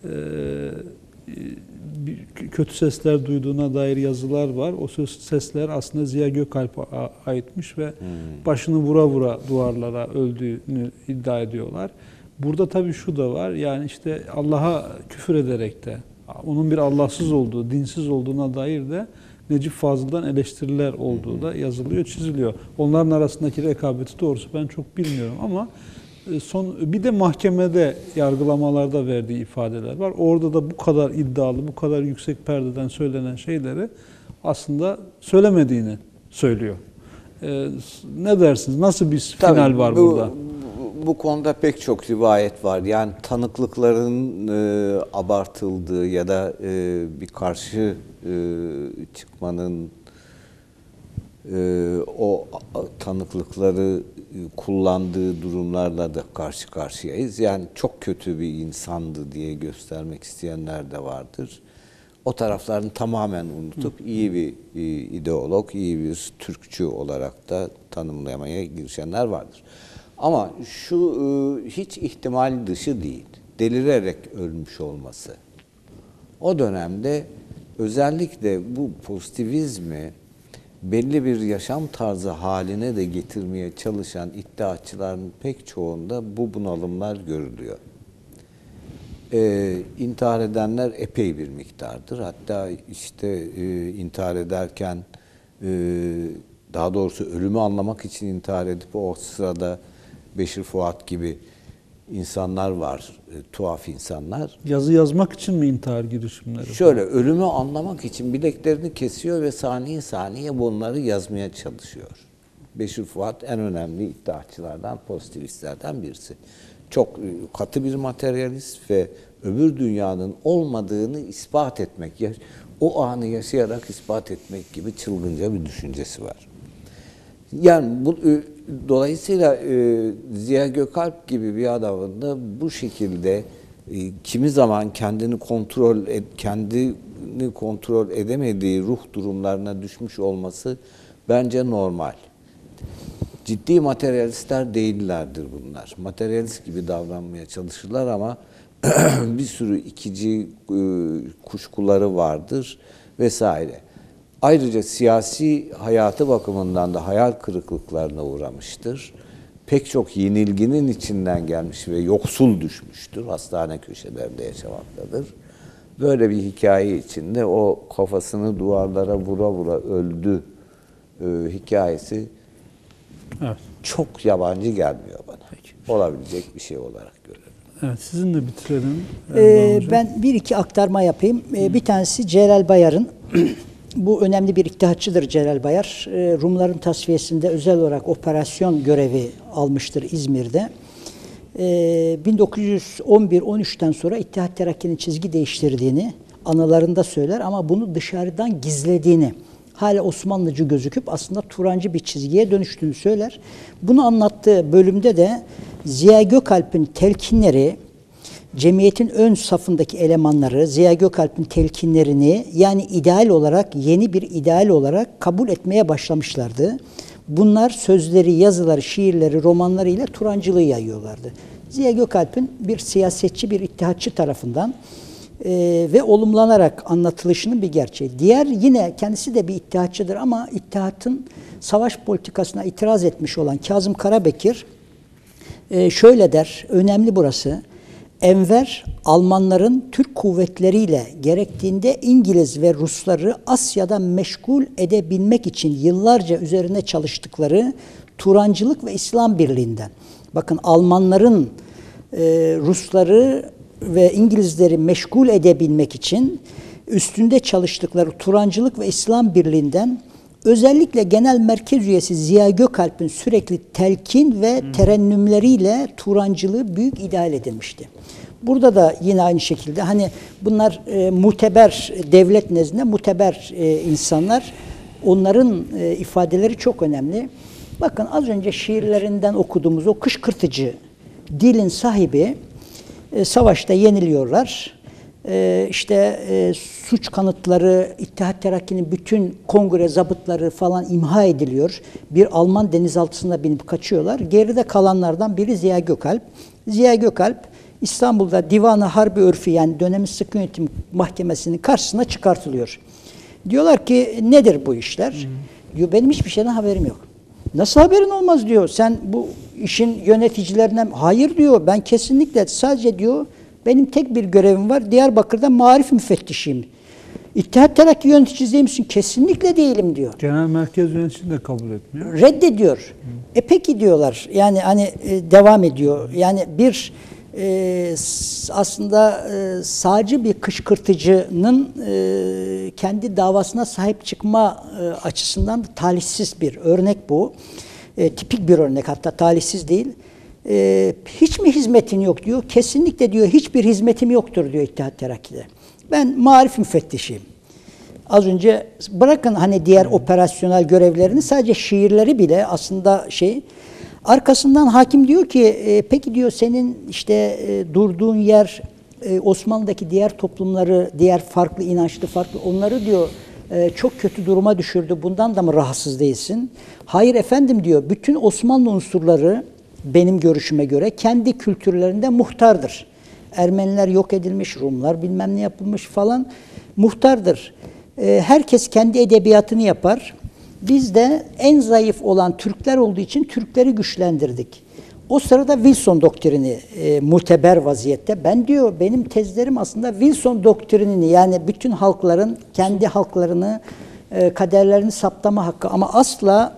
kötü sesler duyduğuna dair yazılar var. O sesler aslında Ziya Gökalp'e aitmiş ve başını vura vura duvarlara öldüğünü iddia ediyorlar. Burada tabii şu da var, yani işte Allah'a küfür ederek de, onun bir Allahsız olduğu, dinsiz olduğuna dair de Necip Fazıl'dan eleştiriler olduğu da yazılıyor, çiziliyor. Onların arasındaki rekabeti doğrusu ben çok bilmiyorum ama bir de mahkemede, yargılamalarda verdiği ifadeler var. Orada da bu kadar iddialı, bu kadar yüksek perdeden söylenen şeyleri aslında söylemediğini söylüyor. Ne dersiniz? Nasıl bir final var burada? Bu konuda pek çok rivayet var. Yani tanıklıkların abartıldığı ya da bir karşı çıkmanın o tanıklıkları kullandığı durumlarla da karşı karşıyayız. Yani çok kötü bir insandı diye göstermek isteyenler de vardır. O taraflarını tamamen unutup iyi bir ideolog, iyi bir Türkçü olarak da tanımlamaya girişenler vardır. Ama şu hiç ihtimal dışı değil. Delirerek ölmüş olması. O dönemde özellikle bu pozitivizmi belli bir yaşam tarzı haline de getirmeye çalışan iddiaçıların pek çoğunda bu bunalımlar görülüyor. İntihar edenler epey bir miktardır. Hatta işte intihar ederken daha doğrusu ölümü anlamak için intihar edip o sırada Beşir Fuat gibi insanlar var, tuhaf insanlar. Yazı yazmak için mi intihar girişimleri? Şöyle, ölümü anlamak için bileklerini kesiyor ve saniye saniye bunları yazmaya çalışıyor. Beşir Fuat en önemli iddiaçılardan, pozitivistlerden birisi. Çok katı bir materyalist ve öbür dünyanın olmadığını ispat etmek, o anı yaşayarak ispat etmek gibi çılgınca bir düşüncesi var. Yani dolayısıyla Ziya Gökalp gibi bir adamın da bu şekilde kimi zaman kendini kontrol edemediği ruh durumlarına düşmüş olması bence normal. Ciddi materyalistler değillerdir bunlar. Materyalist gibi davranmaya çalışırlar ama bir sürü ikici kuşkuları vardır vesaire. Ayrıca siyasi hayatı bakımından da hayal kırıklıklarına uğramıştır. Pek çok yenilginin içinden gelmiş ve yoksul düşmüştür. Hastane köşelerinde yaşamaktadır. Böyle bir hikaye içinde o kafasını duvarlara vura vura öldü hikayesi çok yabancı gelmiyor bana. Olabilecek bir şey olarak görüyorum. Evet, sizinle bitirelim. Ben bir iki aktarma yapayım. Bir tanesi Celal Bayar'ın, bu önemli bir iktihatçıdır Celal Bayar. Rumların tasfiyesinde özel olarak operasyon görevi almıştır İzmir'de. 1911-13'ten sonra İttihat Terakki'nin çizgi değiştirdiğini anılarında söyler ama bunu dışarıdan gizlediğini, hala Osmanlıcı gözüküp aslında Turancı bir çizgiye dönüştüğünü söyler. Bunu anlattığı bölümde de Ziya Gökalp'in telkinleri, cemiyetin ön safındaki elemanları Ziya Gökalp'in telkinlerini yani ideal olarak, yeni bir ideal olarak kabul etmeye başlamışlardı. Bunlar sözleri, yazıları, şiirleri, romanları ile Turancılığı yayıyorlardı. Ziya Gökalp'in bir siyasetçi, bir ittihatçı tarafından ve olumlanarak anlatılışının bir gerçeği. Diğer yine kendisi de bir ittihatçıdır ama ittihatın savaş politikasına itiraz etmiş olan Kazım Karabekir şöyle der, önemli burası. Enver, Almanların Türk kuvvetleriyle gerektiğinde İngiliz ve Rusları Asya'da meşgul edebilmek için yıllarca üzerine çalıştıkları Turancılık ve İslam Birliği'nden. Bakın Almanların Rusları ve İngilizleri meşgul edebilmek için üstünde çalıştıkları Turancılık ve İslam Birliği'nden özellikle genel merkez üyesi Ziya Gökalp'in sürekli telkin ve terennümleriyle Turancılığı büyük ideal edilmişti. Burada da yine aynı şekilde hani bunlar muteber, devlet nezdinde muteber insanlar. Onların ifadeleri çok önemli. Bakın az önce şiirlerinden okuduğumuz o kışkırtıcı dilin sahibi savaşta yeniliyorlar. Suç kanıtları, İttihat Terakki'nin bütün kongre zabıtları falan imha ediliyor. Bir Alman denizaltısına binip kaçıyorlar. Geride kalanlardan biri Ziya Gökalp. Ziya Gökalp İstanbul'da Divan-ı Harbi Örfü yani dönemin sıkı yönetim mahkemesinin karşısına çıkartılıyor. Diyorlar ki nedir bu işler? Diyor benim hiçbir şeyden haberim yok. Nasıl haberin olmaz diyor. Sen bu işin yöneticilerinden hayır diyor. Ben kesinlikle sadece diyor Benim tek bir görevim var. Diyarbakır'da marif müfettişiyim. İttihat Terakki yöneticisi değil misin? Kesinlikle değilim diyor. Genel merkez yöneticisi de kabul etmiyor. Reddediyor. Peki diyorlar. Yani hani devam ediyor. Yani bir aslında sağcı bir kışkırtıcının kendi davasına sahip çıkma açısından talihsiz bir örnek bu. Tipik bir örnek, hatta talihsiz değil. Hiç mi hizmetin yok diyor. Kesinlikle diyor, hiçbir hizmetim yoktur diyor İttihat Terakki'de. Ben marif müfettişiyim. Az önce bırakın hani diğer operasyonel görevlerini, sadece şiirleri bile aslında arkasından hakim diyor ki peki diyor, senin işte durduğun yer Osmanlı'daki diğer toplumları, diğer farklı inançlı onları diyor çok kötü duruma düşürdü. Bundan da mı rahatsız değilsin? Hayır efendim diyor. Bütün Osmanlı unsurları benim görüşüme göre kendi kültürlerinde muhtardır. Ermeniler yok edilmiş, Rumlar bilmem ne yapılmış falan, muhtardır. Herkes kendi edebiyatını yapar. Biz de en zayıf olan Türkler olduğu için Türkleri güçlendirdik. O sırada Wilson doktrini muteber vaziyette. Ben diyor, benim tezlerim aslında Wilson doktrinini, yani bütün halkların kendi halklarını, kaderlerini saptama hakkı, ama asla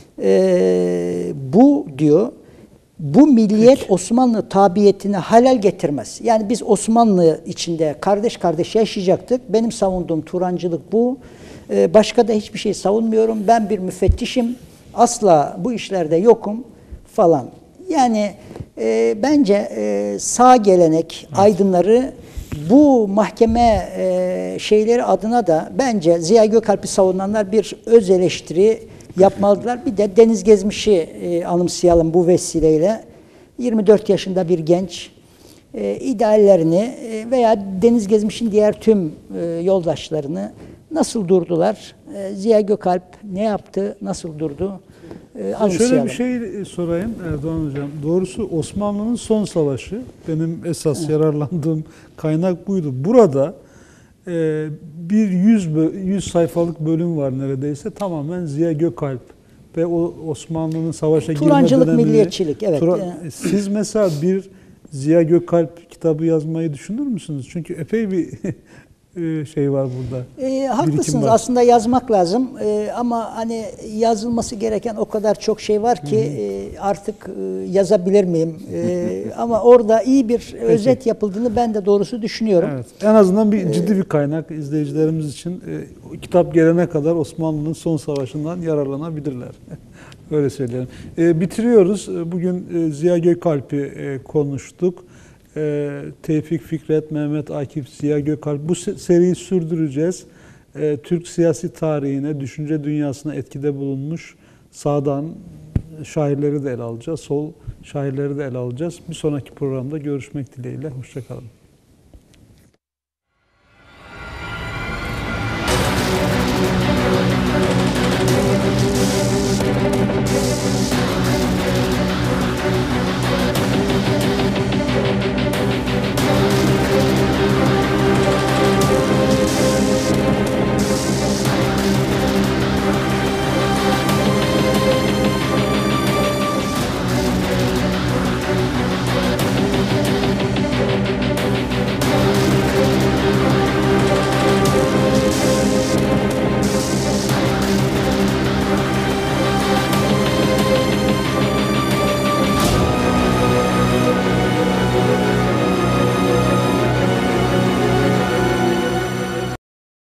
bu diyor, bu milliyet Osmanlı tabiyetine halel getirmez. Yani biz Osmanlı içinde kardeş kardeş yaşayacaktık. Benim savunduğum Turancılık bu. Başka da hiçbir şey savunmuyorum. Ben bir müfettişim. Asla bu işlerde yokum falan. Yani bence sağ gelenek aydınları bu mahkeme şeyleri adına da bence Ziya Gökalp'i savunanlar bir öz eleştiri yapmalılar. Bir de Deniz Gezmiş'i anımsayalım bu vesileyle. 24 yaşında bir genç ideallerini veya Deniz Gezmiş'in diğer tüm yoldaşlarını nasıl durdular? Ziya Gökalp ne yaptı? Nasıl durdu? Şöyle bir şey sorayım Erdoğan Hocam. Doğrusu Osmanlı'nın son savaşı, benim esas yararlandığım kaynak buydu. Burada bir 100 sayfalık bölüm var neredeyse, tamamen Ziya Gökalp ve o Osmanlı'nın savaşa girme Turancılık, dönemi. milliyetçilik, evet. Siz mesela bir Ziya Gökalp kitabı yazmayı düşünür müsünüz? Çünkü epey bir şey var burada. Haklısınız. Aslında yazmak lazım. Ama hani yazılması gereken o kadar çok şey var ki artık yazabilir miyim? Ama orada iyi bir özet yapıldığını ben de doğrusu düşünüyorum. Evet. En azından bir ciddi bir kaynak izleyicilerimiz için. Kitap gelene kadar Osmanlı'nın son savaşından yararlanabilirler. Öyle söyleyelim. Bitiriyoruz. Bugün Ziya Gökalp'i konuştuk. Tevfik Fikret, Mehmet Akif, Ziya Gökalp, bu seriyi sürdüreceğiz. Türk siyasi tarihine, düşünce dünyasına etkide bulunmuş sağdan şairleri de ele alacağız, sol şairleri de ele alacağız. Bir sonraki programda görüşmek dileğiyle. Hoşça kalın.